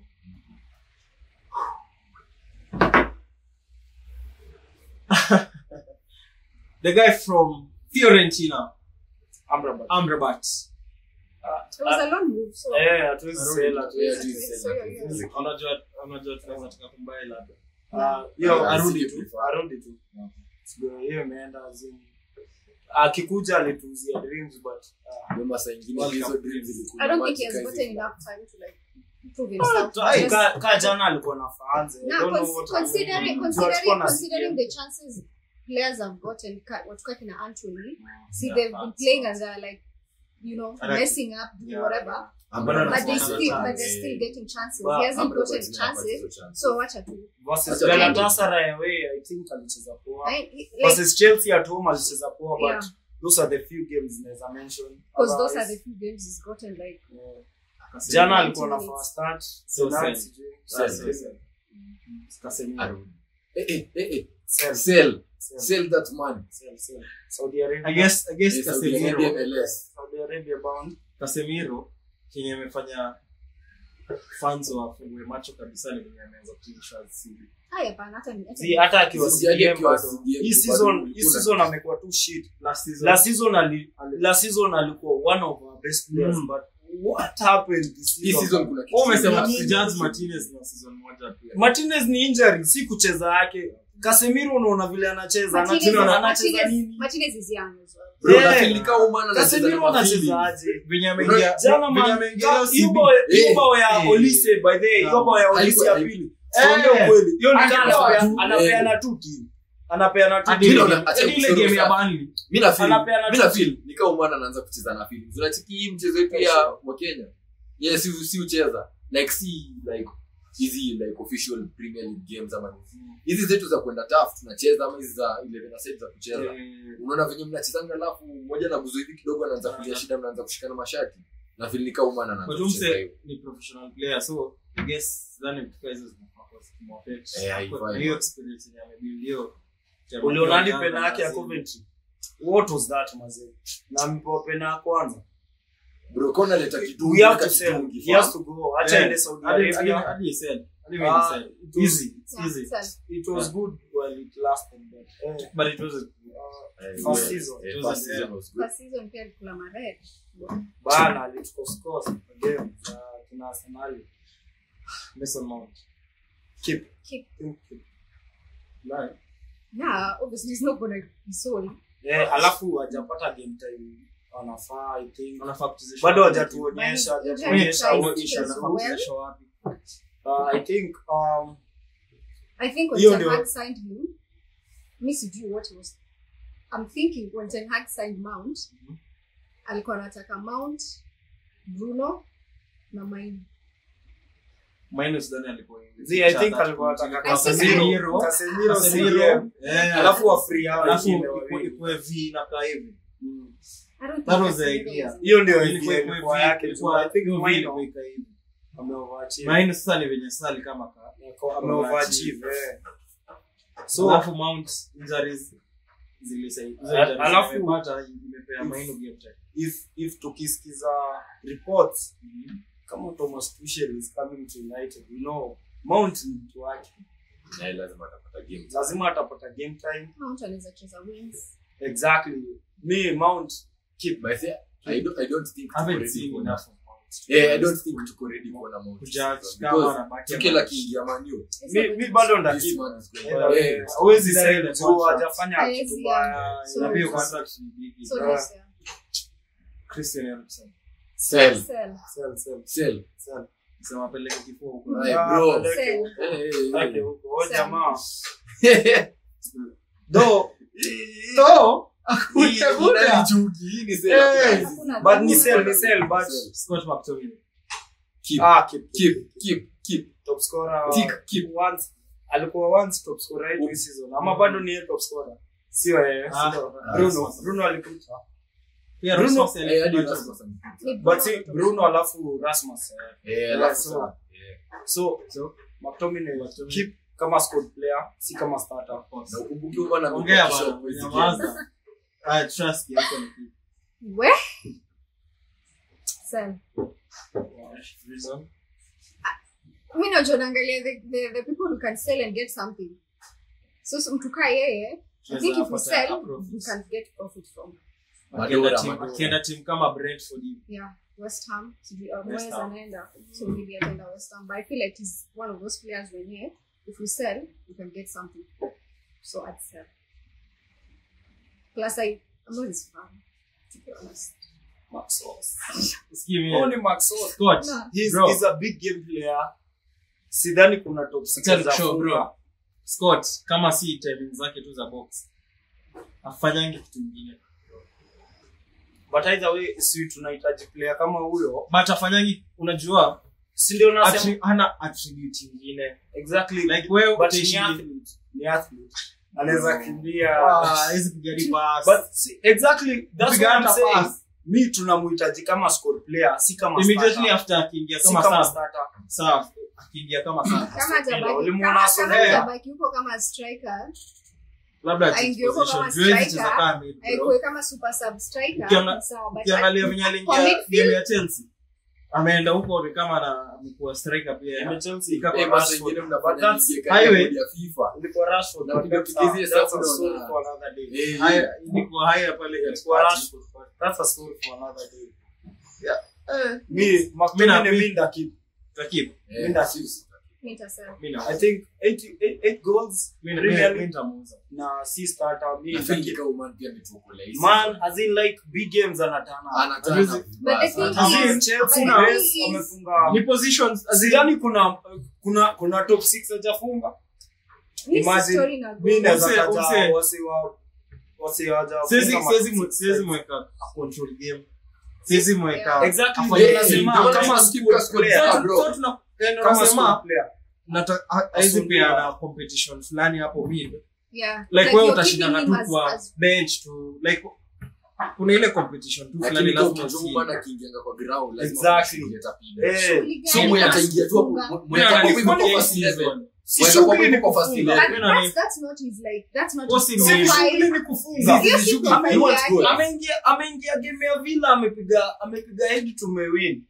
The guy from Fiorentina, Amrabat. Amrabat. It was a long move, so Eh, hatuwezi sell, hatuwezi Yeah, sell. this So, is- yeah, yeah. this is- Unajua unajua tunaweza tukakumbai labda. Ah, hiyo Ah, arudi si- tu, arudi tu. Sio hiyo imeenda azim. Akikuja alituuzia dreams but ah, Ndio masaa ingine World hizo Cup dreams dreams. zilikuwa I don't think he magic has hizi. gotten enough time to like prove himself. Ai, Just- ka ka jana alikuwa na fans. I Now, don't know cons- what considering happened. considering Tulikuwa na considering C the chances players have gotten, ka- watu kaki na Antony, see Yeah, they've been facts, playing facts. and they're like, you know, And I- messing up, doing Yeah, whatever. Amrabat But But they another still, chance. but they're still getting chances. Well, He hasn't Amrabat gotten zina hapata chances, hizo chances. so wacha tu. versus Acha Galatasaray away I think alicheza poa. I- he- like, Versus Chelsea at home alicheza poa but Yeah. those are the few games naweza mention. because those are the Otherwise, few games he's gotten like. yeah. Akasema- Jana alikuwa na minutes. first start. So Tonight, sell. sijui. Sell, Sell. sell. Casemiro. Arudi. Eh, eh, eh, eh. Sell. Sell. Sell. Sell that man. Sell, sell. Saudi Arabia. I guess I guess Yes, Saudi Arabia Casemiro M L S. Saudi Arabia bound. Casemiro kenye amefanya fans wafungue macho kabisa ni venye ameanza kutisha siri. Haya hapana, hata ni- hata See, ni- hata akiwa Sisi hadi C D M akiwa bado. C D M Hii bado season hii kuna- season amekuwa tu shit. Last season Last season ali last season alikuwa one of our best players Mm. but what happened this Hii season? season kuna kitu wewe umesema kingine. Judge Martinez na season moja pia. Martinez ni injury si kucheza yake. Casemiro unaona vile anacheza Martinez- anacheza anacheza Martinez- nini? Martinez is young as well. Bro, Yeah. nafeel ni kama Umana anacheza na Casemiro mafili. anachezaje? Venye ameingia Jana venye man, ameingia leo C B. yubo yubo ya Eh. Olise by the way, yubo ya Olise ya Alikuwa- pili. Eh. Tuongee ukweli. Hiyo ni Alikuwa kama anapea- tu, anapeana eh. tu team. Anapeana tu Hadi Mimi team. naona- acha ile kusema game ya sana. Burnley. Mi na feel- Anapeana mi na tu feel ni kama Umana anaanza kucheza na feelings. Unacheki hii mchezo wetu ya wa Kenya. Yeah, si si ucheza. Like si like hizi like official Premier League games ama nini. Hizi zetu za kwenda tough tunacheza ama hizi za eleven aside za kucheza. Eh, Unaona venye mnachezanga alafu mmoja na buzo hivi kidogo anaanza kulia shida mnaanza kushikana mashati. Na feel ni kama Umana anaanza but kucheza umse hiyo. ni professional player so I guess then it hizo zinakuaffect. Eh, haifai. Hiyo experience yenye amebuild hiyo. Uliona hadi pena yake ya Coventry. What was that mazee? Na mpo pena ya kwanza. Bro, kona leta kitu. We have to sell. He has to go. Acha ende Saudi Arabia. Hadi he said. Hadi Ah, he said. it was- Easy. It's Yeah, easy. so- It was good while it lasted but eh, But it was uh, Eh, First yeah. season. Eh, It was first a- season was good. First season pia alikula mared. bana alitukoskos game za kina Arsenal. Mason Mount. Keep Keep. keep. keep. Right. Yeah, obviously he's not gonna be sold. Eh, alafu hajapata game time anafaa I think. Anafaa kuchezesha. Bado hajatuonyesha But he's hajatuonyesha injury huo priced issue as anafaa well. kuchezesha wapi. Uh, I think um I think when Hiyo Ten ndio- Hag signed him, me sijui what was. I'm thinking when Ten Hag signed Mount, alikuwa anataka Mount, Bruno na Maino. Minus Dani alikuwa ingi. See, I think alikuwa anataka Casemiro. Casemiro C D M. Casemiro. Eh. Alafu wa free hao Alafu wengine ikuwe- wawili. ikuwe V na kaa hivi. Mm. I don't think That was the Casemiro idea. was- Hiyo ndio Ilikuwa idea ikuwe ilikuwa V, yake. ilikuwa- I think hiyo V Maino ilikuwa ika hivi. ameoverachieve. Minus sasa ni venye sali kama kaa. Ameoverachieve. eh. So Alafu Mount injuries zilisaidia. Hizo Al- injuries alafu- amepata imepea Maino game time. if if tukisikiza reports kama Thomas Tuchel is coming to United, you know Mount ni mtu wake, Na yeye lazima atapata game. lazima atapata game time. Mount anaweza cheza wings. Exactly. Me Mount keep. But I say, I don't I don't think tuko Haven't ready seen kuona- enough of Mount. Eh, I don't think tuko ready kuona Mount. Kujudge Because kama anabaki Tuchel ama- akiingia Man U, Mi mi bado this ndaki. man is going- Eh, Eh, Hawezi Zile sasa ile juu contract. hajafanya Hawezi, kitu yeah. baya. So- Na pia Inabidi contract ni big. So Yeah. this year. Christian Eriksen. Sell, Sell. sell sell sell. sell. Sema peleke kifua huko. Hey, Ah, bro. peleke Sell. huko. Eh, eh, eh. Peleke huko. Oh, Sell. jamaa. Do. Hii- Do. hii inani chuki, hii ni sell. Eh. Hakuna- But ni sell ni sell but Scott McTominay. Keep, ah keep keep, keep, keep. top scorer Tick, keep. once alikuwa once top scorer yetu hii season ama bado ni yeye top scorer sio yeye Ah, sio ah, Bruno ah, Bruno alikuta Pia Bruno- Rasmus Eh, hadi alipata- Rasmus amepita. Ni but Bruno see to- Bruno alafu Rasmus eh. Eh, alafu so- sawa. Eh. so So, McTominay McTominay. keep kama squad player si kama starter of course. Na ukumbuke huyu bwana Ongea amekuwa bana, kisha hizi nyamaza. Ah, trust yako ni kitu. We? Sell. Reason. Mi najua naangalia the, the, the people who can sell and get something. So so mtu kaa yeye, I think if we Tunaweza sell, pata profits. we can get profit from. Akienda Madora, team Madora. akienda team kama Brentford hivi. Yeah, West Ham. Sijui, uh, West Moyes Ham. anaenda. So maybe ataenda West Ham. But I feel like he's one of those players when here, if we sell, we can get something. So I'd sell. Plus, I, I'm not his fan, to be honest. Maxos. Usikii mimi. Only Maxos. Scott. No. He's, Bro. he's a big game player. Sidhani kuna top six Tell za show, funga. bro. Scott kama si timing zake tu za box. Afanyangi kitu kingine. But either way, si tunahitaji player kama huyo. But afanyangi unajua Si ndio nasema atri, hana attribute nyingine. exactly Like wewe but ni utaishi athlete. Ni athlete. Anaweza kimbia. ah hizi piga pass. But see, exactly that's Piga what I'm hata saying. pass. Mi tunamhitaji kama score player, si kama Immediately starter. after akiingia Si kama kama sub. starter. Sawa. Akiingia kama sub. Kama hajabaki- Ulimuona kama- Son kama Heya? hajabaki huko kama striker, Labda Aingie huko position. kama Juezi striker, tuzakaa mid. bro. aikue kama super sub striker, Ukiona- ni sawa, but Ukiangalia I- venye kwa aliingia midfield- game ya Chelsea. Ameenda huko ni kama na amekuwa striker pia. Ime Chelsea Ika- iko Eh, basi Rashford. wengine But mnafanya that's ligi ya highway. karibu ya FIFA. ilikuwa Rashford. Na But piga that's piga a- zile that's a safu story na- for another day. Eh, Haya ilikuwa haya pale Ilikuwa katikati. Rashford. but That's a story for another day. Eh, Mi Mina- McTominay mi- Minda keep. Takip. eh, Minda si- keeps. nitasema. Mina. I think eight eight eight goals Mina Premier mina League nitamuuza. na si starter. Mi na Fengi Kauman pia ametuokolea hii man season. as in like big games anatana. Anatana Hawezi- vibaya But the sana. thing As Azin, in Chelsea but the base thing is- wamefunga. Ni positions as in Sidhani kuna kuna kuna top six hajafunga. Hii si Imagine, story na Mi goal. naweza Umse- kaja umse. wase wa wase hawajafunga siwezi ma- siwezi mu- siwezi mweka a control game. Siwezi mweka. Exactly. afanye- Ndio nasema ndio kama nasema squad squad player. player. So- bro. so tuna- eh, Kama nasema, squad player. nata- ha- haizi Aston pia Villa. na competition fulani hapo mid. Yeah. Like Like wewe you're utashindana keeping tu him as- kwa as- bench tu like kuna ile competition tu fulani Lakini kama lazima ukijua usikie. bwana akiingianga kwa ground lazima Exactly. ushindie tapida. Eh, Shughuli So gani mwenye ya ataingia tu hapo kufunga? mwenye Mwenye atakuwa anafunga kwa hii first eleven. season. si Mwenye atakuwa shughuli ni kwa first kufunga. eleven. But Mimi naona- that's- that's not his like that's not Bosi his ni- profile. Shughuli ni kufunga. Hiyo si Shughuli. profile He wants yake. goals. ameingia ameingia game ya Villa amepiga amepiga head tumewin.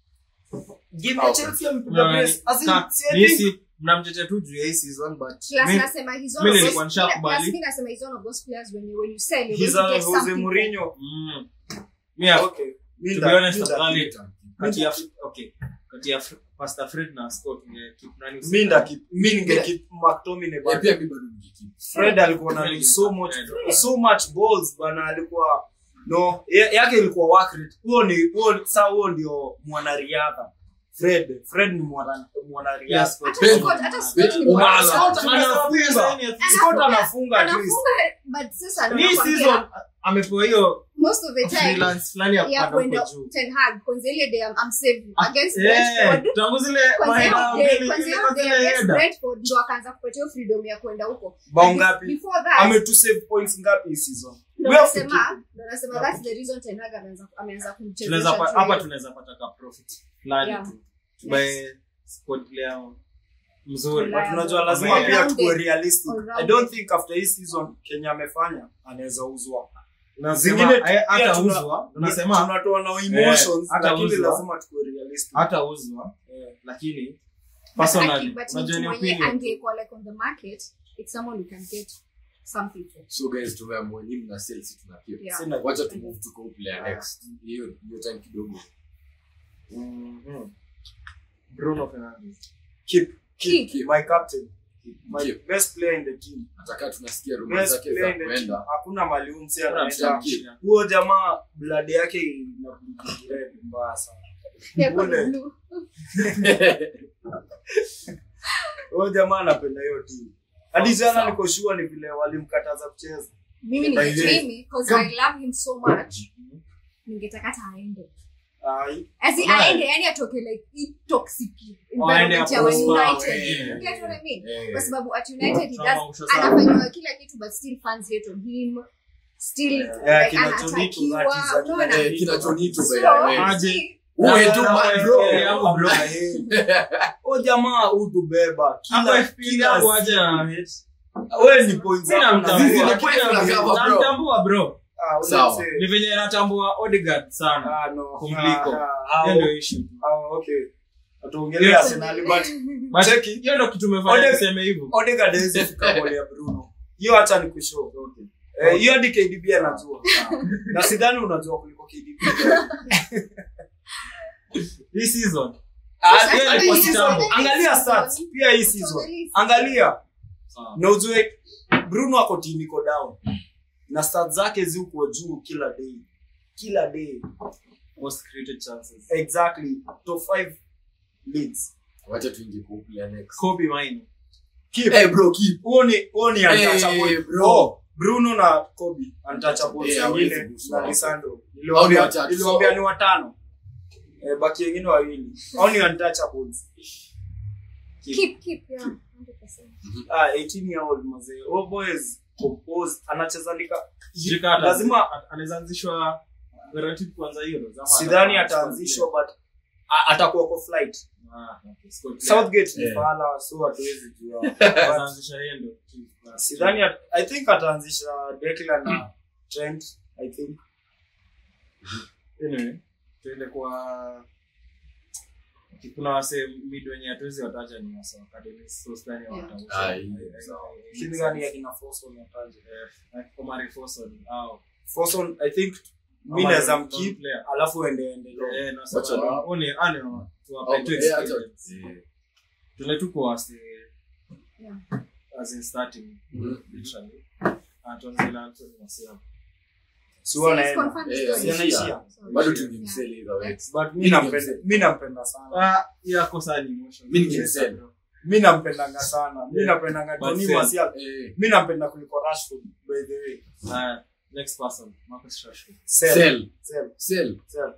Game ya Okay. Chelsea amepiga Unaona, press. As in, ka- si I mi think- si- mnamtetea tu juu ya hii season but Plus mi- nasema he's one mi of those- nilikuwa nishakubali. plus mi nasema he's one of those players when you when you sell you're He's going to a get Jose something. Mourinho. mm, mi ya- Okay. to Minda, be honest, Minda, afadhali- Minda. kati ya okay kati ya Fr- Pastor Fred na Scott ningekeep nani usika? Minda keep mi ninge keep McTominay Eh, but pia mimi bado ningekeep. Fred alikuwa na Fred so much Fred. so much balls bana alikuwa no ya- yake ilikuwa work rate. Huo ni huo saa huo ndio mwanariadha. Fred Fred ni mwana mwanariadha. Yes, but- Hata Ben- Scott- hata Scott Ben- ni Umala. mwana- Scott Anafunga sasa hivi. Scott anafunga at least. anafunga but sasa ndo Hii nakwambia, season amepewa hiyo most of the time freelance fulani ya ya kupanda kwenda huko juu. Ten Hag kwanza ile day I'm I'm saving Ah, against eh, Brentford tangu zile kwanza hiyo maeneo day mbili, kwanza ile hiyo kwa day zile against header. Brentford ndo akaanza kupatia hiyo freedom ya kwenda huko Bao And ngapi? before that Ametu save points ngapi hii season? ndo We have to nasema ndo nasema that's the reason Ten Hag ameanza ameanza kumchezesha Tunaweza pa- juu hapa ya- tunaweza pata ka profit fulani Yeah. tu. Tubae squad player mzuri. But But unajua lazima All pia rounded. tuwe realistic. All rounded. I don't think after hii season Kenya amefanya anaweza uzwa. Na Zingine zingine tu- pia hata tuna- uzwa tunasema tunatoa na emotions hata lakini uzwa. lazima tuwe realistic. hata uzwa Eh. lakini But personally but unajua ni mtu mwenye opinion. angekuwa like on the market it's someone who can get something for. So guys, tumeamua nini na sales tuna keep. Yeah. Sina- Wacha tu move to go player next. Hiyo hiyo time kidogo. Mhm. Bruno Fernandes. Keep Keep. keep my captain. My Keep. best player in the team. Atakaa tunasikia rumors Best zake player za in the team. kwenda. Hakuna mali umsi Hakuna anaenda. mshaki. Huo jamaa blood yake inakuingia red mbaya sana. Yeah, kwa Ule. blue. Huo jamaa anapenda hiyo team. Hadi jana Sawa. niko sure ni vile walimkataza kucheza. Mimi By the way, mimi because I love him so much. Ningetaka hata aende. Ai, As in Right. aende yani atoke like hii toxic Aende environment ya hapo Man sawa, United. eh. You get what I mean? Eh. Kwa sababu at United he does Tunaangusha sana. anafanywa kila kitu but still fans hate on him. Still Yeah, like kinachonitu anatakiwa. that is that Unaona? Eh, kinachonitu by So, the way. Aje. see, Uwe tu Na- man, na- bro. eh, yangu bro. o jamaa utubeba Hapo kila F P yangu aje na hate. wewe ni points Mimi zako namtambua. Zizi ni na- points na cover, bro. Namtambua bro. Ah, Sawa. unase- Ni venye natambua Odegaard sana. ah, no. Kumliko. Ah, ah, Hiyo ah, ndio issue. ah, okay. Hatuongelea Yes. Arsenal, but But Cheki. hiyo ndio kitu tumefanya Ode- tuseme hivyo. Odegaard hawezi fika ball ya Bruno. Hiyo acha nikushow. Eh, hiyo hadi K D B anajua. Na sidhani unajua kuliko K D B. Hii season. Ah, Hiyo hiyo ni season. season. Angalia stats pia hii season. Angalia. Sawa. Na ujue Bruno ako team iko down. Na stats zake ziko juu kila day. Kila day. Most created chances. Exactly. Top five leads. Wacha tuingie kwa player next. Kobe Maino. Keep. Eh bro, keep. Huo ni huo ni untouchable. Eh, bro. Oh, Bruno na Kobe untouchable. Eh, Wengine hawezi kuhusu na hao. Lisandro. Hao ni Niliwaambia watatu. niliwaambia So- ni watano. Eh, baki wengine wawili. Hao ni untouchables. Keep, keep, yeah, one hundred percent. Ah, eighteen year old mzee. Oh boys compose anacheza lika. Jika Lazima anaweza anzishwa guaranteed kuanza Euros ama sidhani ata- ataanzishwa but a- atakuwa kwa flight. Ah, okay. Scott Southgate ni Yeah. fala so hatuwezi jua. Player anzisha yeye ndo. Sidhani at- I think ataanzisha Declan na Trent I think. Anyway, tuende kwa kuna wase mid wenye hatuwezi wataja ni wasa academy so stani Yeah. watausha. Ah, yeah. Kitu gani ya kina Foson nataje? Like Omar Foson au Foson I think mimi Ama naweza non- mkeep player. alafu ende ende. Eh, na Wacha sababu na- oni ane tuwape Oh, tu eh, acha- experience. eh. Tule tu kwa wase Yeah. as in starting Mhm. literally. Antonio na Antonio Martial. Si So it's wanaenda. confirmed Eh, story. si anaishia. Sorry. Bado Yeah. tungemsell either way. But mimi nampenda mimi nampenda sana. Ah, ya kosa ni emotion. Mimi ningesema. Mimi nampendanga sana. Mimi Yeah. napendanga But Tony sell. Martial. Eh, Mimi nampenda kuliko Rashford by the way. Ah, next person, Marcus Rashford. Sell. sell. Sell. Sell. Sell.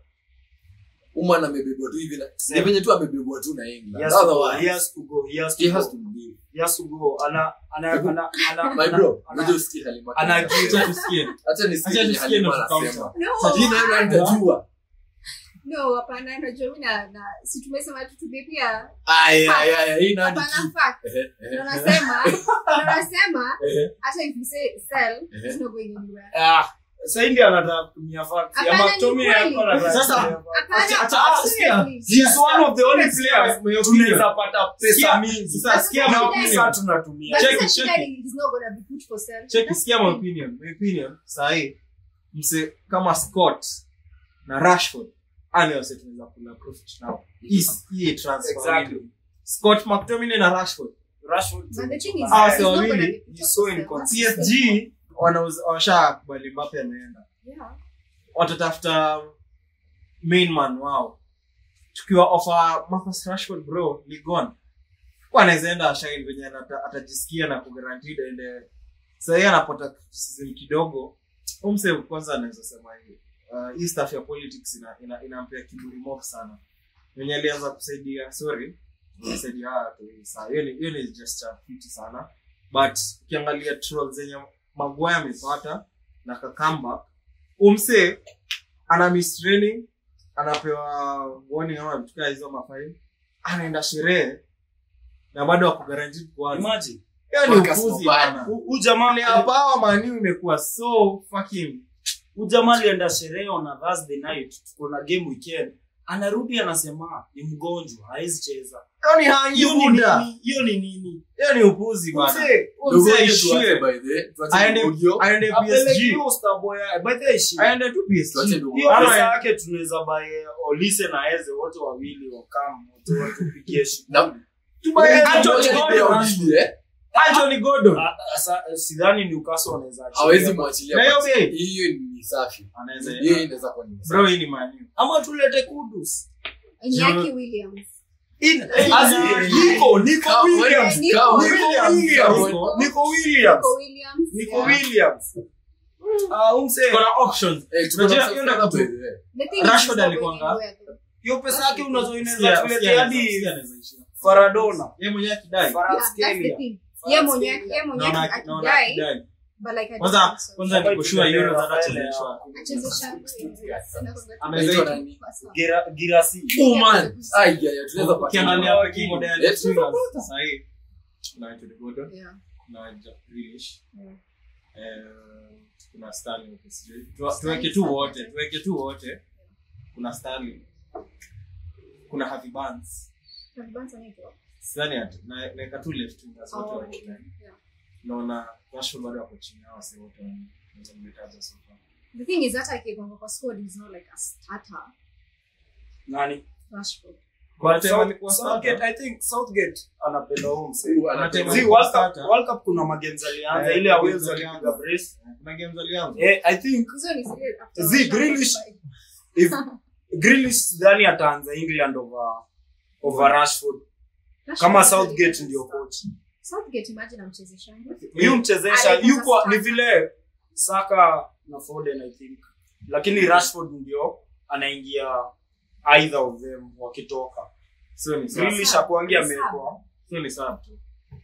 Uma na amebebwa tu hivi na Sell. ni venye tu amebebwa tu na England. He has to go. Otherwise, He has to go. He has to he has go. to leave. He has to go. Ana ana ana ana. My bro, ana- unajua usikie Halima. ana- Acha tusikie. Acha nisikie Acha venye tusikie Halima na anasema. tukaunta. No, Sasa jina yeye nitajua. no, hapana, najua mimi na na si tumesema tu tuge pia. Ai ai ai hii nani? Hapana fact. Eh eh. Na nasema, na nasema Eh. hata if you say sell, Eh. it's not going anywhere. Ah, sasa ndio anataka kutumia facts. Hapana, Ama ni Tommy kweli. yako anataka. Sasa- kutumia facts. Hapana, acha- acha sikia. seriously. He is one of the only players My opinion. tunaweza pata pesa Sikia. mingi. Sasa sikia Na my opinion. pesa opinion. tunatumia. But Check it, sasa check shida it. ni he's not gonna be put for sale. Check That's sikia the my thing. opinion. My opinion sahi mse kama Scott na Rashford ani wase tunaweza kula profit now. Is hii transfer. Exactly. window. Scott McTominay na Rashford. Rashford. But the thing is, Ah, he's so not gonna really, be put he's so for sale. inconsistent. That's the P S G thing. wanauza washakubali Mbappe ameenda. Yeah. Watatafuta main man wao. Tukiwa offer Marcus Rashford bro, ni gone. Kwa anaweza enda shine venye anata- atajisikia na kuguaranteed ende. Sasa yeye anapata season kidogo. Umse kwanza anaweza sema hivi. Uh, hii stuff ya politics ina ina, inampea kiburi mob sana. Wenye alianza kusaidia, sorry, kusaidia watu sasa. Hiyo ni hiyo ni just a fiti sana. But ukiangalia trolls zenye Maguire amepata na kakamba, umse ana miss training, anapewa warning ama vitu hizo mafaili, anaenda sherehe na bado wako guaranteed kuanza. Imagine. Hiyo ni Marcus upuzi Mobile. bana. Huyu jamaa Hapa mani imekuwa so fucking huyu jamaa alienda sherehe on a Thursday night. Kuna game weekend. Anarudi anasema ni mgonjwa, hawezi cheza. hiyo ni hangi Hiyo ni buda. nini? Hiyo ni nini? Hiyo ni upuzi bana. Mzee, Dogo Umse yetu tuache aishie. by the way. Tuache Aende audio. aende P S apeleke G. hiyo Starboy. By the way, she. Aende tu P S Tuache G. dogo. Hiyo Ama- pesa yake tunaweza buy Olise na Eze wote wawili wakam wote watupigie shughuli. Na- Tubaye Tuache Anthony nipea Gordon. audio, eh. Anthony Gordon. Ah, sasa sidhani Newcastle wanaweza achilia. Hawezi mwachilia. Na hiyo but bei. hiyo ni safi. Anaweza. Hiyo inaweza kuwa ni safi. Bro, hii ni mani. Ama tulete Kudus. Iñaki Williams. In Ina- as Nico, Nico Come on, Williams. Nico Nico Williams. Williams. Nico. Nico Williams. Nico Williams. Nico Yeah. Williams. Ah, umse. Kuna options. Eh, tuko na Unajua, msafara hiyo ndio by kitu. the way. The thing is, Rashford he's not alikuwa going nga- anywhere, though. Hiyo pesa yake unazo Sikia, inaweza sikia tuletea anaweza- hadi sikia anaweza ishia. Faradona. Yeye mwenyewe akidai. Yeah, that's the Faradona. thing. Yeye mwenyewe yeye mwenyewe Naona naona akidai, akidai. but like I don't Kwanza think so. kwanza niko sure Euros hatachezeshwa. Achezesha. Ameweza Anaitwa hicho. nani? Gira- Girasi. Oh man. Ai ya ya tunaweza pata. Ukiangalia pekee model ya Let's swingers sasa hii. Kuna Anthony Gordon, Yeah. kuna Jack Grealish. Yeah. Eh, kuna Sterling P S G. Tu- Tuweke tu wote, tuweke tu wote. Kuna Sterling. Kuna Harvey Barnes. Advance anaitwa. Sidhani ati na naweka tu left wingers wote Oh, wa England. yeah. Naona Rashford bado wako chini yao sasa wote. nimetaja so far. The thing is that akigonga kwa squad is not like a starter. Nani? Rashford. Kwa time South- alikuwa Southgate, starter. I think Southgate anapenda home say. Huyu Ana anatema- time- See, World Cup, starter. World Cup kuna magames alianza Eh, ile ya games Wales alianza. alipiga brace. Kuna games alianza. Eh, I think Hizo ni zile after Zee, Rashford Grealish- qualified. if Grealish dhani ataanza England over over Rashford Rashford kama is Southgate really ndio good. coach. Southgate imagine amchezeshangi. Huyu mchezesha Alex yuko Saka. ni vile Saka na Foden I think. Lakini Rashford ndio anaingia either of them wakitoka. So ni sub. Grealish Sub. akuangia Sub. amekuwa. So ni sub tu.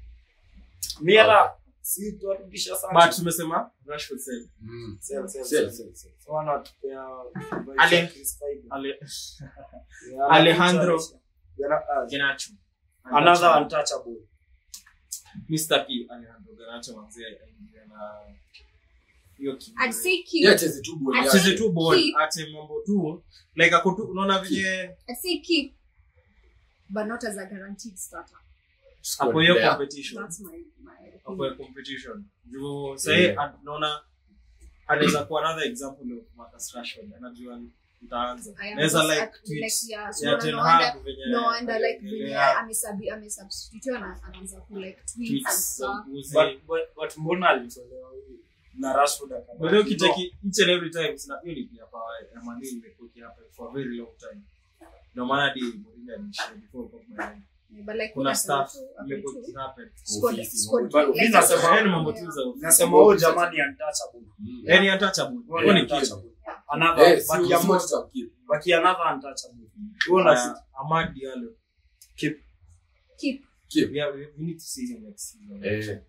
Miara si tuarudisha sana. But tumesema Rashford said. Mm. Sell, sell, Sell, sell. sell, sell. So wanatupea Ale- Chris Tiger. Ale Yeah, Alejandro. Gana- ah, Garnacho. another untouchable. Mister P Alejandro Garnacho manzi aingia na hiyo kitu. I'd say keep. Yeah, cheze tu ball I'd yake. Cheze tu ball Keep. ate mambo tu like ako tu unaona vile I'd say keep, but not as a guaranteed starter. Squad hapo hiyo player. competition. That's my my Hapo opinion. hiyo competition. Juu sasa Yeah. naona anaweza kuwa another example of Marcus Rashford anajua utaanza. I am Naweza just like at- like, tweets yeah, so ya no, Ten no Hag wonder- venye no wonder like anaongelea venye amesabi amesubstitute na anaanza ku like tweets and tweets za stuff. mbuzi. But, but, but mbona alitolewa huyu? Na Rashford akabaki. But hiyo kitaki each and every time sina hiyo ni pia power ya Man U imekuwa hapa for a very long time. Ndio maana di Mourinho alishia before Pogba. Yeah, but like Kuna kuna staff tu imekuwa happen tu. happen. Squad Ofisi, squad but like- mimi nasema- Yaani mambo tu za Nasema huyu jamani untouchable. Mm. Yaani untouchable. Huyu Huyo ni ni kitu. untouchable. Another Eh, si but ya usema most tutamkeep. but ya another untouchable. Huyo na Uh, Amad Diallo. keep keep. Keep. Yeah, we, we need to see him next season. Eh. I think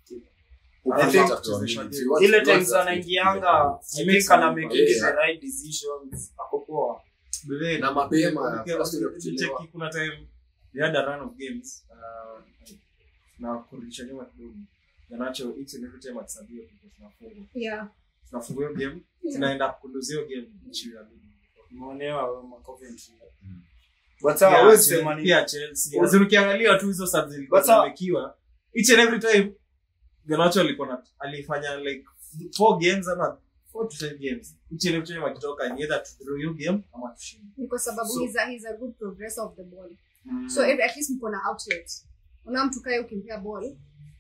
After one minute, you want- ile you want times that anaingianga He I makes think ana some- making yeah. the right decisions ako poa. Bele, Na mapema, ukiwa- first ile ukicheki kuchelewa. kuna time they had a run of games uh, na kurudisha nyuma kidogo. Garnacho each and every time akisabia kwa tunafungwa. Yeah. Tunafungwa hiyo game, tunaenda kulose hiyo game nchi ya ligi. Umeonewa wewe ma Coventry. Mm. But sasa Pia wewe Chelsea- sema ni pia Chelsea. Azuri ukiangalia tu hizo subs zilikuwa But sa- zimekiwa. Each and every time Garnacho alikuwa na alifanya like four games ama four to five games. Each and every time akitoka ni either to draw your game ama tushinde. Ni kwa sababu So- he's a he's a good progressor of the ball. Mm. So every, at least mko na outlet. Una mtu kae ukimpea ball.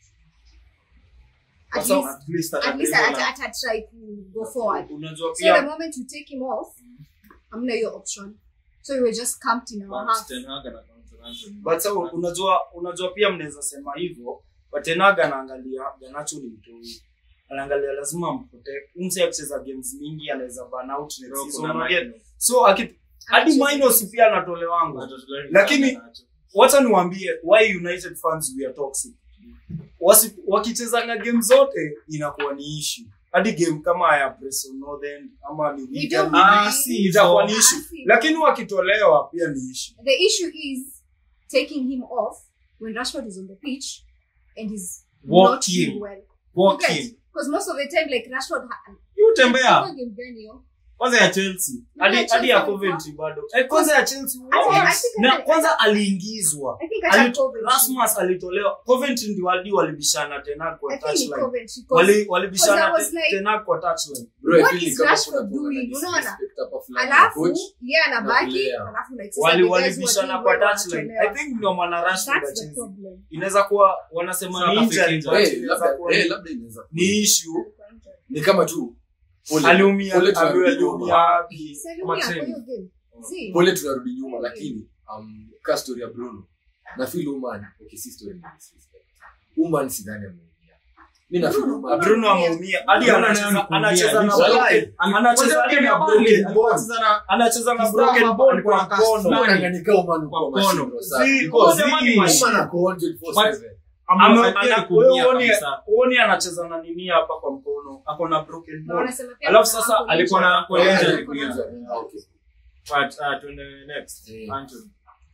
At So, least At least at least atadribble ata na- ata try to go forward. unajua So the pia moment you take him off, hamna hiyo option. So you were just camped in our but half. Ten Hag ana counter Anthony. but sasa unajua unajua pia mnaweza sema hivyo but Tenaga anaangalia Garnacho ni mtoi. Anaangalia lazima mprotect. Umse kucheza games mingi anaweza burn out next Bro, season. kuna Unaget? minor. So aki hadi Anacheza- minus pia anatolewangu. Atatulewa Lakini- Garnacho. Wacha niwaambie why United fans we are toxic. Wasi wakichezanga game zote inakuwa ni issue. Hadi game kama ya Preston Northern ama ni We Wigan don't Ah, mind. si itakuwa ni Ah, issue. si. Lakini wakitolewa pia ni issue. The issue is taking him off when Rashford is on the pitch and he's Walk not him. doing well. Walk him. Because most of the time, like Rashford, ha- Yu tembea. Kwa game gani hiyo? Kwanza ya Chelsea. Hadi Yeah, hadi ya Chelsea Coventry bado. Eh, kwanza ya Chelsea. I think- I once. think Na I- kwanza aliingizwa. I think hata Alito, Coventry. Rasmus alitolewa. Coventry ndio hadi walibishana tena kwa I think ni touchline. Coventry, 'cause Wali Because I walibishana was te- like- tena kwa touchline. Bro, I What feel is ni kama Rashford kuna kuna doing? Unaona? disrespect hapa fulani. alafu Coach, yeye anabaki player. alafu like sasa Wali the guys walibishana were kwa doing well touchline. I wanatolewa. think ndio maana Rashford That's the achezi. problem. Inaweza kuwa wanasema Sasa ni injury, kafika but injury. Eh, inaweza labda kuwa eh, ni- labda inaweza kuwa. ni issue. Ni kama tu pole- Aliumia, pole tunarudi aliumia nyuma. wapi? Sasa Ama kwa training. hiyo game. See, Pole tunarudi nyuma lakini um ka story ya Bruno na feel woman okay si story ni disrespect. Woman sidhani ameumia. Mimi na feel Bruno, woman Bruno ameumia. Hadi Bruno anacheza naye anacheza na ameumia. broken. Anacheza hadi na broken ball. Anacheza na broken ball kwa mkono. ananika woman Kwa kwa mkono. mashindano sasa. Si, Because kwa hii mashindano. woman ako one twenty-four seven. Ame- Ame- ana- kuumia wewe uone- kabisa. uone anacheza na nini hapa kwa mkono. Ako na broken na ball. wanasema pia Alafu kuna sasa hapo alikuwa na injury. ankle injury Alikuwa na pia. ankle Ah, injury. okay. But uh, tuende next. Eh. Anthony.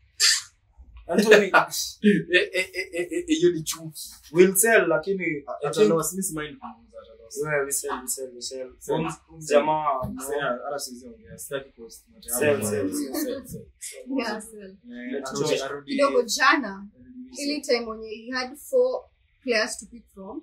Anthony Eh, eh, eh, eh, eh, hiyo ni chuki. will sell lakini I think Atalos, miss mind kumuuza Atalos. wewe we sell we sell we sell. Sell. Huyu- huyu jamaa no. Sasa hata siwezi ongea. Sitaki post. Sell, sell, Yeah, so. Eh, Let's arudi- go. arudi- Kidogo jana arudi- ile time when he had four players to pick from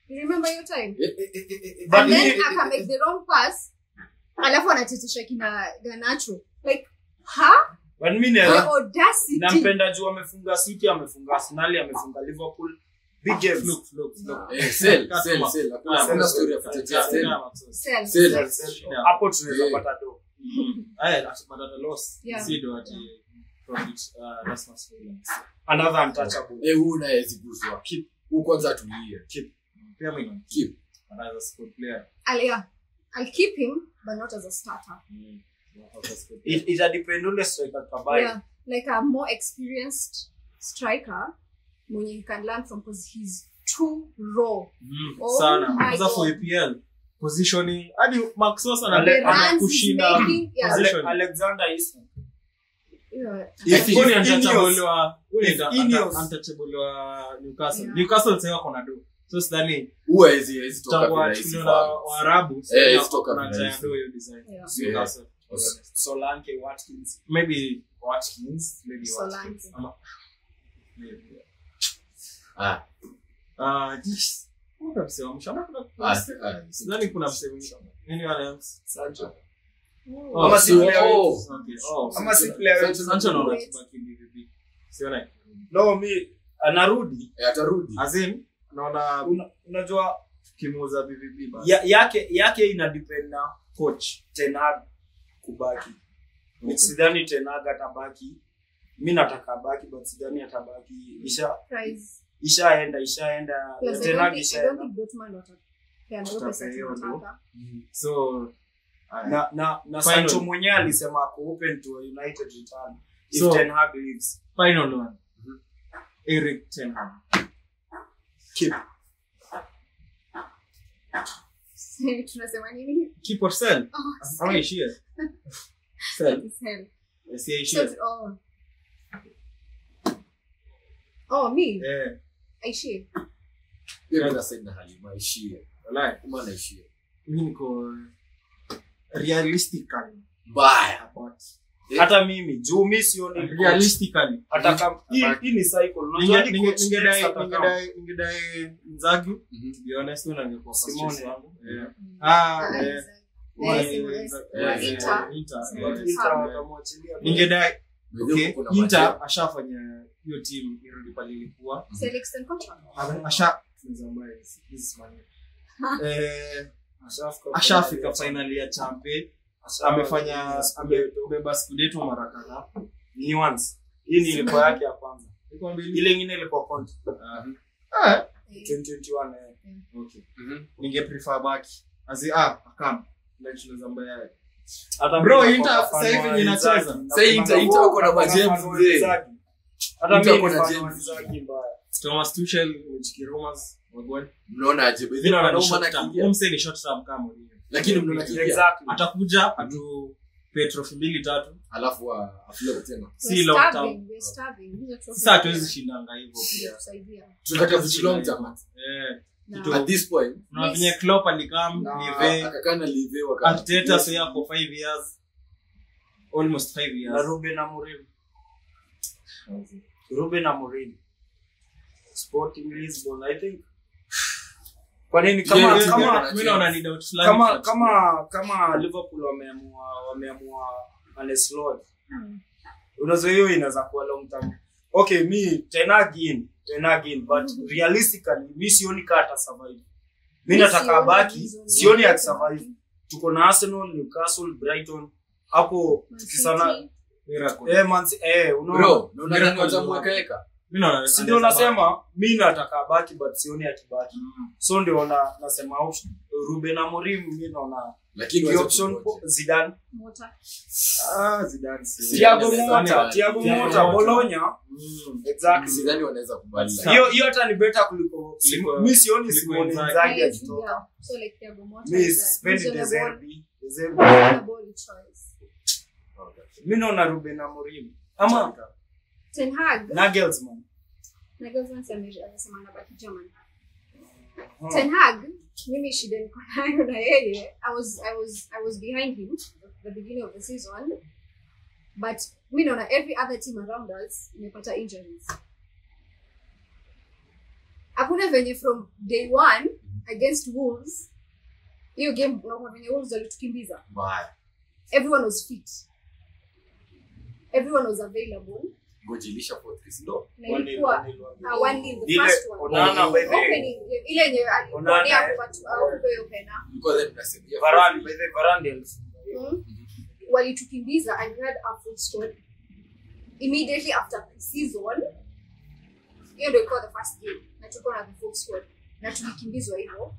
You remember your time? Eh, eh, eh, eh, eh, But And then me- aka make the wrong pass. Alafu anatetesha kina Garnacho. Like, huh? But mi The na- audacity. nampenda juu amefunga City, amefunga Arsenal, amefunga Liverpool. Big games. Look, look, look. eh, sell, Cut sell, him up. sell. Hakuna- Ah, hakuna sell, story ya sell, kutetea sell, sell. sell. Sell. Sell. Sell. Sell. Yeah. Hapo tunaweza Yeah. pata do. Aya, but at a loss. Yeah. See do ati from it, uh, Rasmus Hojlund. Another untouchable. Eh, huyu naye ziguzwa. Keep. Huyu kwanza atulie. Pia mimi Keep. another squad player. I'll, yeah. I'll keep him, but not as a starter. Mm. Another squad player. It ita depend ule striker tutabaya. Yeah. Like a more experienced striker, mwenye you can learn from because he's too raw. Mm, Oh sana. my Kwanza for God. A P L positioning hadi Max Sosa Ale- The ana- runs he's anakushinda making, yeah. position. Ale- Alexander Isak. Yeah. If he- Huyu ni If untouchable Ineos- wa- huyu ni if anta- Ineos- untouchable wa Newcastle. Yeah. Newcastle sasa wako na do. So sidhani Huyu hawezi- hawezi toka tangu virahisi wachukuliwe na kwa- Waarabu, Eh, sidhani hizi wako toka na virahisi. taya do hiyo design. Yeah. Newcastle. Solanke, Watkins. Maybe Watkins, maybe Solanke. Watkins. Ama- maybe. Ah, Ah, just- kuna msee wa mwisho. Ama kuna- kuna ah, msee- ah, sidhani kuna msee mwisho. Anyone else? Sancho. Oh, Ama si- si player oh. wetu. okay. Oh, Ama si player wetu. Sancho naona Wait. akibaki B V B. Siona. No, mi anarudi. eh, atarudi. As in, naona Una- Unajua kimuuza B V B basi. ya, yake yake ina depend na Coach. Ten Hag kubaki. Okay. Sidhani Ten Hag atabaki. Mi nataka abaki but sidhani atabaki. Isha Price. ishaenda ishaenda Plus, I Ten don't Hag think, I don't ishaenda. think Dortmund watapeana hiyo pesa Watapewa ndo. tunataka. So, aya. Na na na Final. Sancho mwenyewe alisema ako open to a United return if So- Ten Hag leaves. Final one. Eric Ten Hag. Keep. Tunasema nini? Keep or sell? Oh, Ama ishie? Sell. it's hell. Si So, ishie. oh. Oh, me? Eh, Aishi. Pia mimi nasema na Halima ishie. walai. Kama anaishia. Mimi niko realistically Mbaya. about Hata mimi juu mi sioni coach. realistically Hata kama hii Abaki. hii ni cycle. Unajua Ninge- hadi ninge- coach next ningedai atakam. ningedai ningedai Inzaghi, Mhm. to be honest, huyo angekuwa first Simone. choice wangu. Eh. Ah, Ah, eh, yes. Wa- Yes, eh, yes. eh, Wa eh, Inter. Inter, Simone. eh, But Inter Ah. watamwachilia. ningedai Unajua okay, kuna Inter majina. ashafanya hiyo team irudi pale ilikuwa. Sell extend contract. Asha tunazambaye this is money. Eh, Ashafika ashafika finali. finali ya champe, Ashafika amefanya ame- Scudetto. amebeba Scudetto mara kadhaa. Ni once. Hii ni ilikuwa yake ya kwanza. Ilikuwa mbili. Ile nyingine ilikuwa Conte. Ah. Ah, twenty twenty-one eh. okay. Mhm. Ninge prefer baki. Azi ah, akam. Like tunazambaye. Hata Bro, mimi Inter niko sasa fan hivi wa inacheza. Inzaghi. Sasa Inter- Inter wako na magems Fan wa mzee. Inzaghi. Hata Inter mimi wako ni na fan wa gems. Inzaghi mbaya. Thomas Tuchel mchiki rumors wagwan. Mnaona aje? By the Vile way, wana wanauma short na term. kiingia. Umse ni short term kama hiyo. Lakini mnaona kiingia. Exactly. Atakuja atu pe trophy mbili tatu. Alafu wa- afloat tena. Si We're long term. starving, we're starving. These are trophies Sasa hatuwezi players. shindanga hivyo pia. Kusaidia. Tunataka vitu long term. Eh, Na- Kitu- At this point, na Yes. venye Klopp alikam Na- Live, akakaa na Live waka- Arteta sasa yako five years. Almost five Na years. Ruben Amorim. Ruben Amorim. Sporting Lisbon, I think. Kwa nini kama Yeah, yeah, kama yeah. Mimi naona ni doubt fulani. kama but- kama kama Liverpool wameamua wameamua Arne Slot. Hmm. Unaweza hiyo inaweza kuwa long term. Okay, me Ten Hag in, Ten Hag in, but realistically mi sioni kama ata survive. Mi Mi nataka sioni abaki, reason sioni why ata survive. Tuko na Arsenal, Newcastle, Brighton. Hapo Man tukisana City. Miracle. eh man eh unaona. Bro, unaona nani Miracle. watamweka eka? Mimi naona Si ndio nasema mi nataka abaki but sioni akibaki. Mm. So ndio na nasema option Ruben Amorim mi naona Lakini the wacha option tungoje. Zidane. Mota. Ah, Zidane. si- Thiago Zidane. Motta, Thiago Thiago Motta, Motta. Bologna. Mm. Exactly. Sidhani wanaweza kubali. Sa- Hiyo hiyo hata ni better kuliko Kuliko- mi sioni kuliko Simone Inzaghi. Inzaghi Yes, akitoka. yeah. So like Thiago Motta Mi is a sipendi De reasonable- Zerbi. De Zerbi. reasonable choice. Mi naona Ruben Amorim. Ama Ten Hag. Nagelsmann. Nagelsmann si ame- amesema anabaki German. Hmm. Ten Hag, mimi shida niko nayo na yeye. I was I was I was behind him at the beginning of the season. But mi naona every other team around us imepata injuries. Hakuna venye from day one against Wolves. Hiyo game unakuwa venye Wolves walitukimbiza. Mbaya. Everyone was fit. Everyone was available. Ngojilisha for three ndo. Na ilikuwa uh, one nil the Ile first one. Onana by the Opening game. Ile yenye Onana, aliponia eh. kwa tu au kwa opener. Because then tunasemia Varane by the Varane Mm. Walitukimbiza and we had a full squad. Immediately after pre-season, hiyo ndio ilikuwa the first game. Na tulikuwa na the full squad. Na tulikimbizwa hivyo.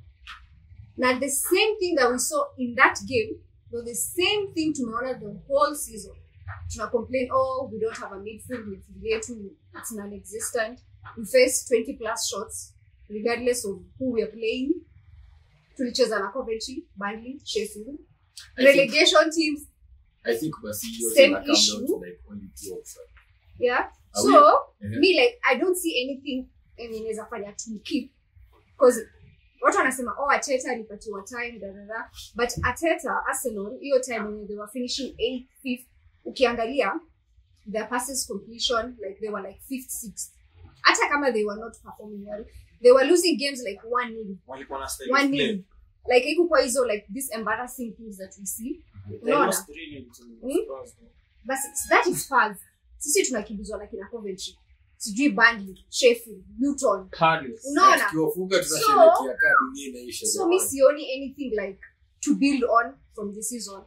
Na the same thing that we saw in that game was the same thing tumeona the whole season. Tuna complain, oh, we don't have a midfield, midfield yetu, it's non-existent. We face twenty plus shots, regardless of who we are playing. Tulicheza na Coventry, Burnley, Sheffield. I Relegation teams, I think basi hiyo Same tuna come issue. down to like only two options. yeah. Are So, we- Mhm. me like, I don't see anything inaweza fanya to keep. Because watu wanasema, oh, Arteta alipatiwa time, da da da. But Arteta, Arsenal, hiyo time when they were finishing eighth, fifth, ukiangalia, their passes completion, like they were like fifth, sixth. Hata kama they were not performing well, they were losing games like one nil, walikuwa na style one of play. nil. Like ikuwa hizo like these embarrassing things that we see. They Unaona? lost three nil to Hmm? Spurs. But that is Spurs. Sisi tunakimbizwa na kina Coventry. Sijui Burnley, Sheffield, Luton. Palace. Unaona? Tukiwafunga tunasherehekea kaa dunia inaisha. So mi sioni anything like to build on from this season.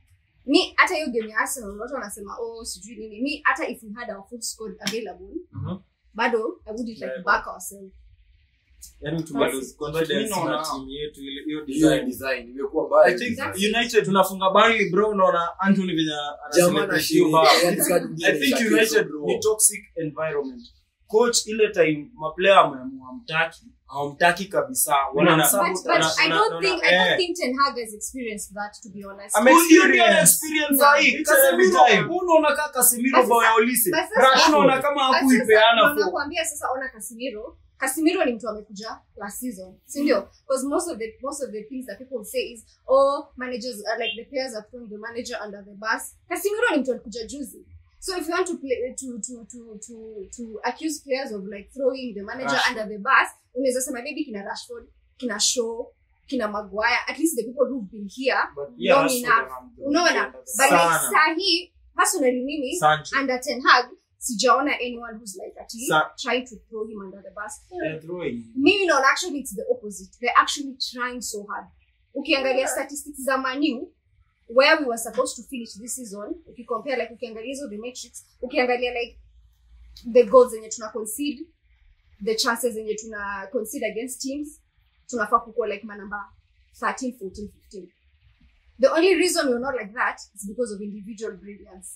Mi hata hiyo game ya Arsenal watu wanasema oh sijui nini. Mi hata if we had our full squad available, Mhm. bado I wouldn't like Yeah. back ourselves. Yaani tumelose confidence But mi na naona- timu yetu ile hiyo Hiyo design. design imekuwa mbaya. I think design. United tunafunga Burnley bro, unaona Anthony venye Jamaa anasema na hiyo bao. shirika, yani kaa dunia I think inaisha United kesho, bro. ni toxic environment. Coach ile time maplayer ameamua mtaki, hawamtaki kabisa. Unaona? But, Wanasabotage. but I una- don't una- think I don't eh. think Ten Hag has experienced that, to be honest. Ame- Hiyo ndio experience. experience No. hii. Each and every Casemiro, time. unaona kaka Casemiro But bao ya sasa- Olise. but sasa- Unaona kama But hakuipeana sasa, for. nakwambia sasa ona Casemiro. Casemiro ni mtu amekuja last season, si ndio? Because most of the most of the things that people say is oh managers are like the players are throwing the manager under the bus. Casemiro ni mtu amekuja juzi. So if you want to play to to to to to accuse players of like throwing the manager Rashford. under the bus, unaweza sema maybe kina Rashford, kina Shaw, kina Maguire, at least the people who've been here But yeah, long Rashford enough. anamjua. Unaona? But Sana. like sahi personally mimi Sancho. under Ten Hag sijaona anyone who's like at Sa- trying to throw him under the bus. They're throwing. Maybe not, actually it's the opposite. They're actually trying so hard. Ukiangalia statistics za Manu, where we were supposed to finish this season, if you compare like ukiangalia hizo the matrix, ukiangalia like the goals zenye tuna concede, the chances zenye tuna concede against teams, tunafaa kukuwa like manamba thirteen, fourteen, fifteen. The only reason we're not like that is because of individual brilliance.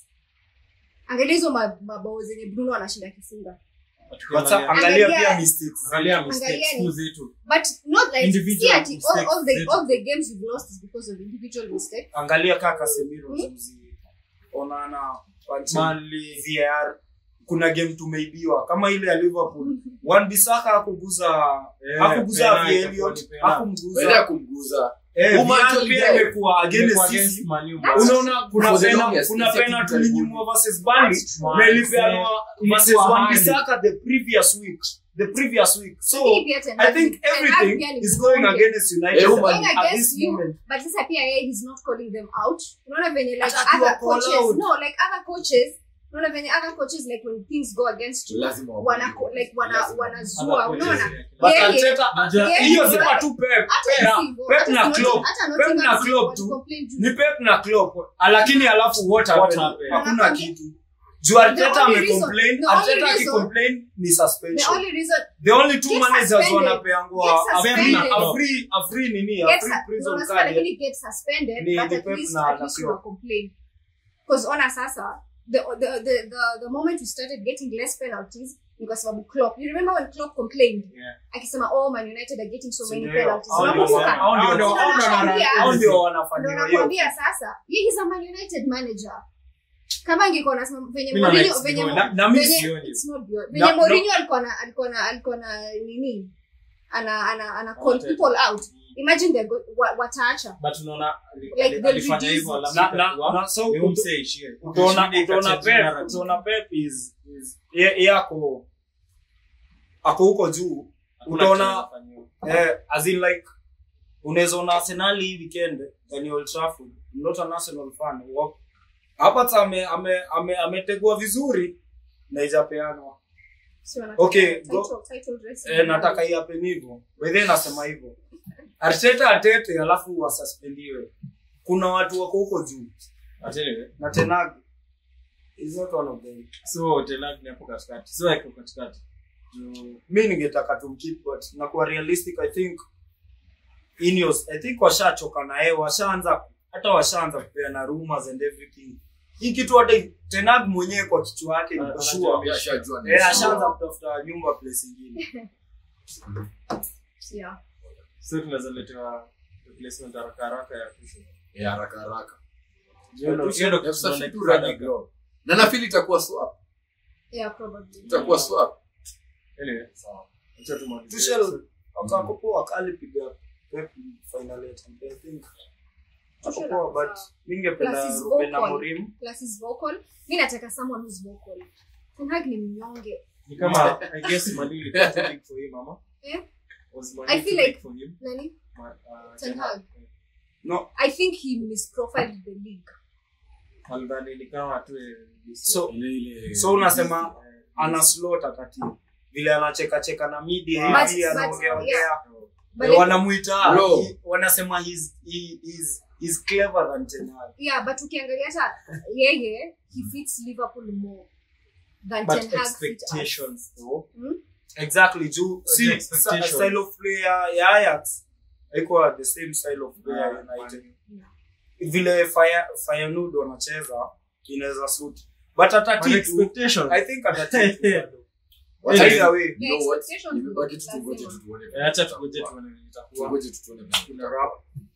Angalia hizo ma- mabao zenye Bruno anashinda kifunga. But sa- Tukiangalia- angalia Angalia- pia mistakes. angalia mistakes Angalia ni- tu zetu. But not like Individual see, ati all, mistakes all the zetu. all the games we've lost is because of individual mistakes. Angalia kaka Casemiro Hmm? juzi. Onana punch Mali. V A R. Kuna game tumeibiwa kama ile ya Liverpool. Wan Bissaka hakuguza Eh, hakuguza penalty, V Elliot, penalty. Baada ya hakumguza. kumguza. Eh, Woman V A R told pia you. imekuwa against Imekuwa against sisi. Man U, That's- but- Unaona kuna For the pena longest, kuna it's a pena typical tulinyimwa versus Burnley. Man, Melipeanwa eh, versus ilikuwa Wan hali. Bissaka the previous week. The previous week. So Lakini pia Ten I Hag- think Ten Hag everything pia ni is going mzuri. against United Eh, woman, Going at against this you, moment. but sasa pia yeye he's not calling them out. Unaona venye like Hata akiwa other call coaches, out. no, like other coaches, unaona venye other coaches like when things go against you, Lazima wana wabadilike. like wana Lazima. wanazua, Other unaona? coaches, But Yeye- Arteta Najua- yeye- hiyo sipa tu Pep. hata Pep na- hivyo, Pep hata na Nottingham- Klopp. hata Pep Nottingham na Klopp wali tu. complain juu. Ni Pep na Klopp. Lakini alafu what What happened? happened? Hakuna kitu. Juu Arteta The only amecomplain, reason- the only Arteta reason- akicomplain ni The suspension. only reason The only two Get managers suspended. wanapeangwa Get a free suspended. a free a free nini a get free su- prison no, card. lakini get suspended, Ni- but ni at Pep least na- at na least you Klopp. will complain. Because ona sasa the, the the the the moment we started getting less penalties because of Klopp. You remember when Klopp complained? Yeah. Akisema oh Man United are getting so many Ndio. penalties. Hao ndio- Unakumbuka? hao ndio- Hao ndio- hao ndio Nakwambia- wana- hao ndio Ndio wanafanya hiyo. nakwambia sasa, yeye is a Man United manager. Kama angekuwa anasema venye Mimi naona Mourinho it's venye beyond. Na- na mimi venye- sioni. it's not beyond. Na- Venye na- Mourinho alikuwa na alikuwa na alikuwa na nini? Ana ana ana call Wanted. people out. Imagine they go wa- wataacha. But unaona ali- Like, ali- they'll alifanya reduce hivyo it. alafu Na- na- ikakuwa, na- so ni uto- umse ishie. utaona Ishie utaona ikachange Pep narrative. utaona Pep is is ye- yako ako huko juu. Hakuna utaona- kitu anafanywa. eh as in like unaweza ona Arsenal hii weekend yani Old Trafford, I'm not an Arsenal fan. Hapa sasa ame ame ame ametegwa vizuri na ijapeanwa. So wanataka Okay, title, go- title race. Eh, nataka hii happen hivyo. Wewe nasema hivyo. Arteta atete alafu wasuspendiwe. Kuna watu wako huko juu. Anyway, Na Tenag is not one of them. so Tenag ni hapo katikati. So yako katikati. Juu Mimi ningetaka tumkeep but na kuwa realistic I think Ineos I think washachoka na yeye, washaanza hata washaanza kupeana rumors and everything. Hii kitu hata Tenag mwenyewe kwa kichwa yake ni Ah, kushua. Ashajua Eh, ashaanza kutafuta nyumba place nyingine. Yeah. so tunaweza letewa replacement haraka haraka ya Tuchel. Eh, haraka haraka. Hiyo ndio hiyo ndio Sasa kitu tu radi bro. Na nafili itakuwa swap. Yeah, probably. Itakuwa swap. Anyway, sawa. Acha tumalize. Tuchel akakopoa akalipiga Pep final eight and I think Tuchel akapoa but sawa. ningependa Plus his Ruben vocal. Amorim. Plus his vocal. Mimi nataka someone who's vocal. Ten Hag ni mnyonge. Ni kama I guess Mali ilikuwa too big for him mama. Eh? Was Mali I feel too big like- for him? Nani? Ma- uh, Ten Ten Hag. Hag. No, I think he misprofiled the league. Alidhani ni kama tu eh, so Ile ile. so unasema eh, ana slow takati. Vile anacheka cheka na media But- hivi but- anaongea ongea. yeah. But Eh, like- wanamuita Bro. he- wanasema he's he is is clever than Ten Hag. yeah, but ukiangalia hata yeye he fits Liverpool more than but Ten Hag fits us. expectations though. Exactly. Juu The si expectation. style of play ya ya Ajax haikuwa the same style of play ya Ah, United. Yeah. Vile Fire Feyenoord wanacheza inaweza suit. But hata But Titu expectations. I think hata Titu bado. What Either I- way. You know what? expectations Imebaki tu lazima. tungoje tu tuone. Eh, acha tugoje tuone nini itakuwa. Tungoje tu tuone. Kuna rap.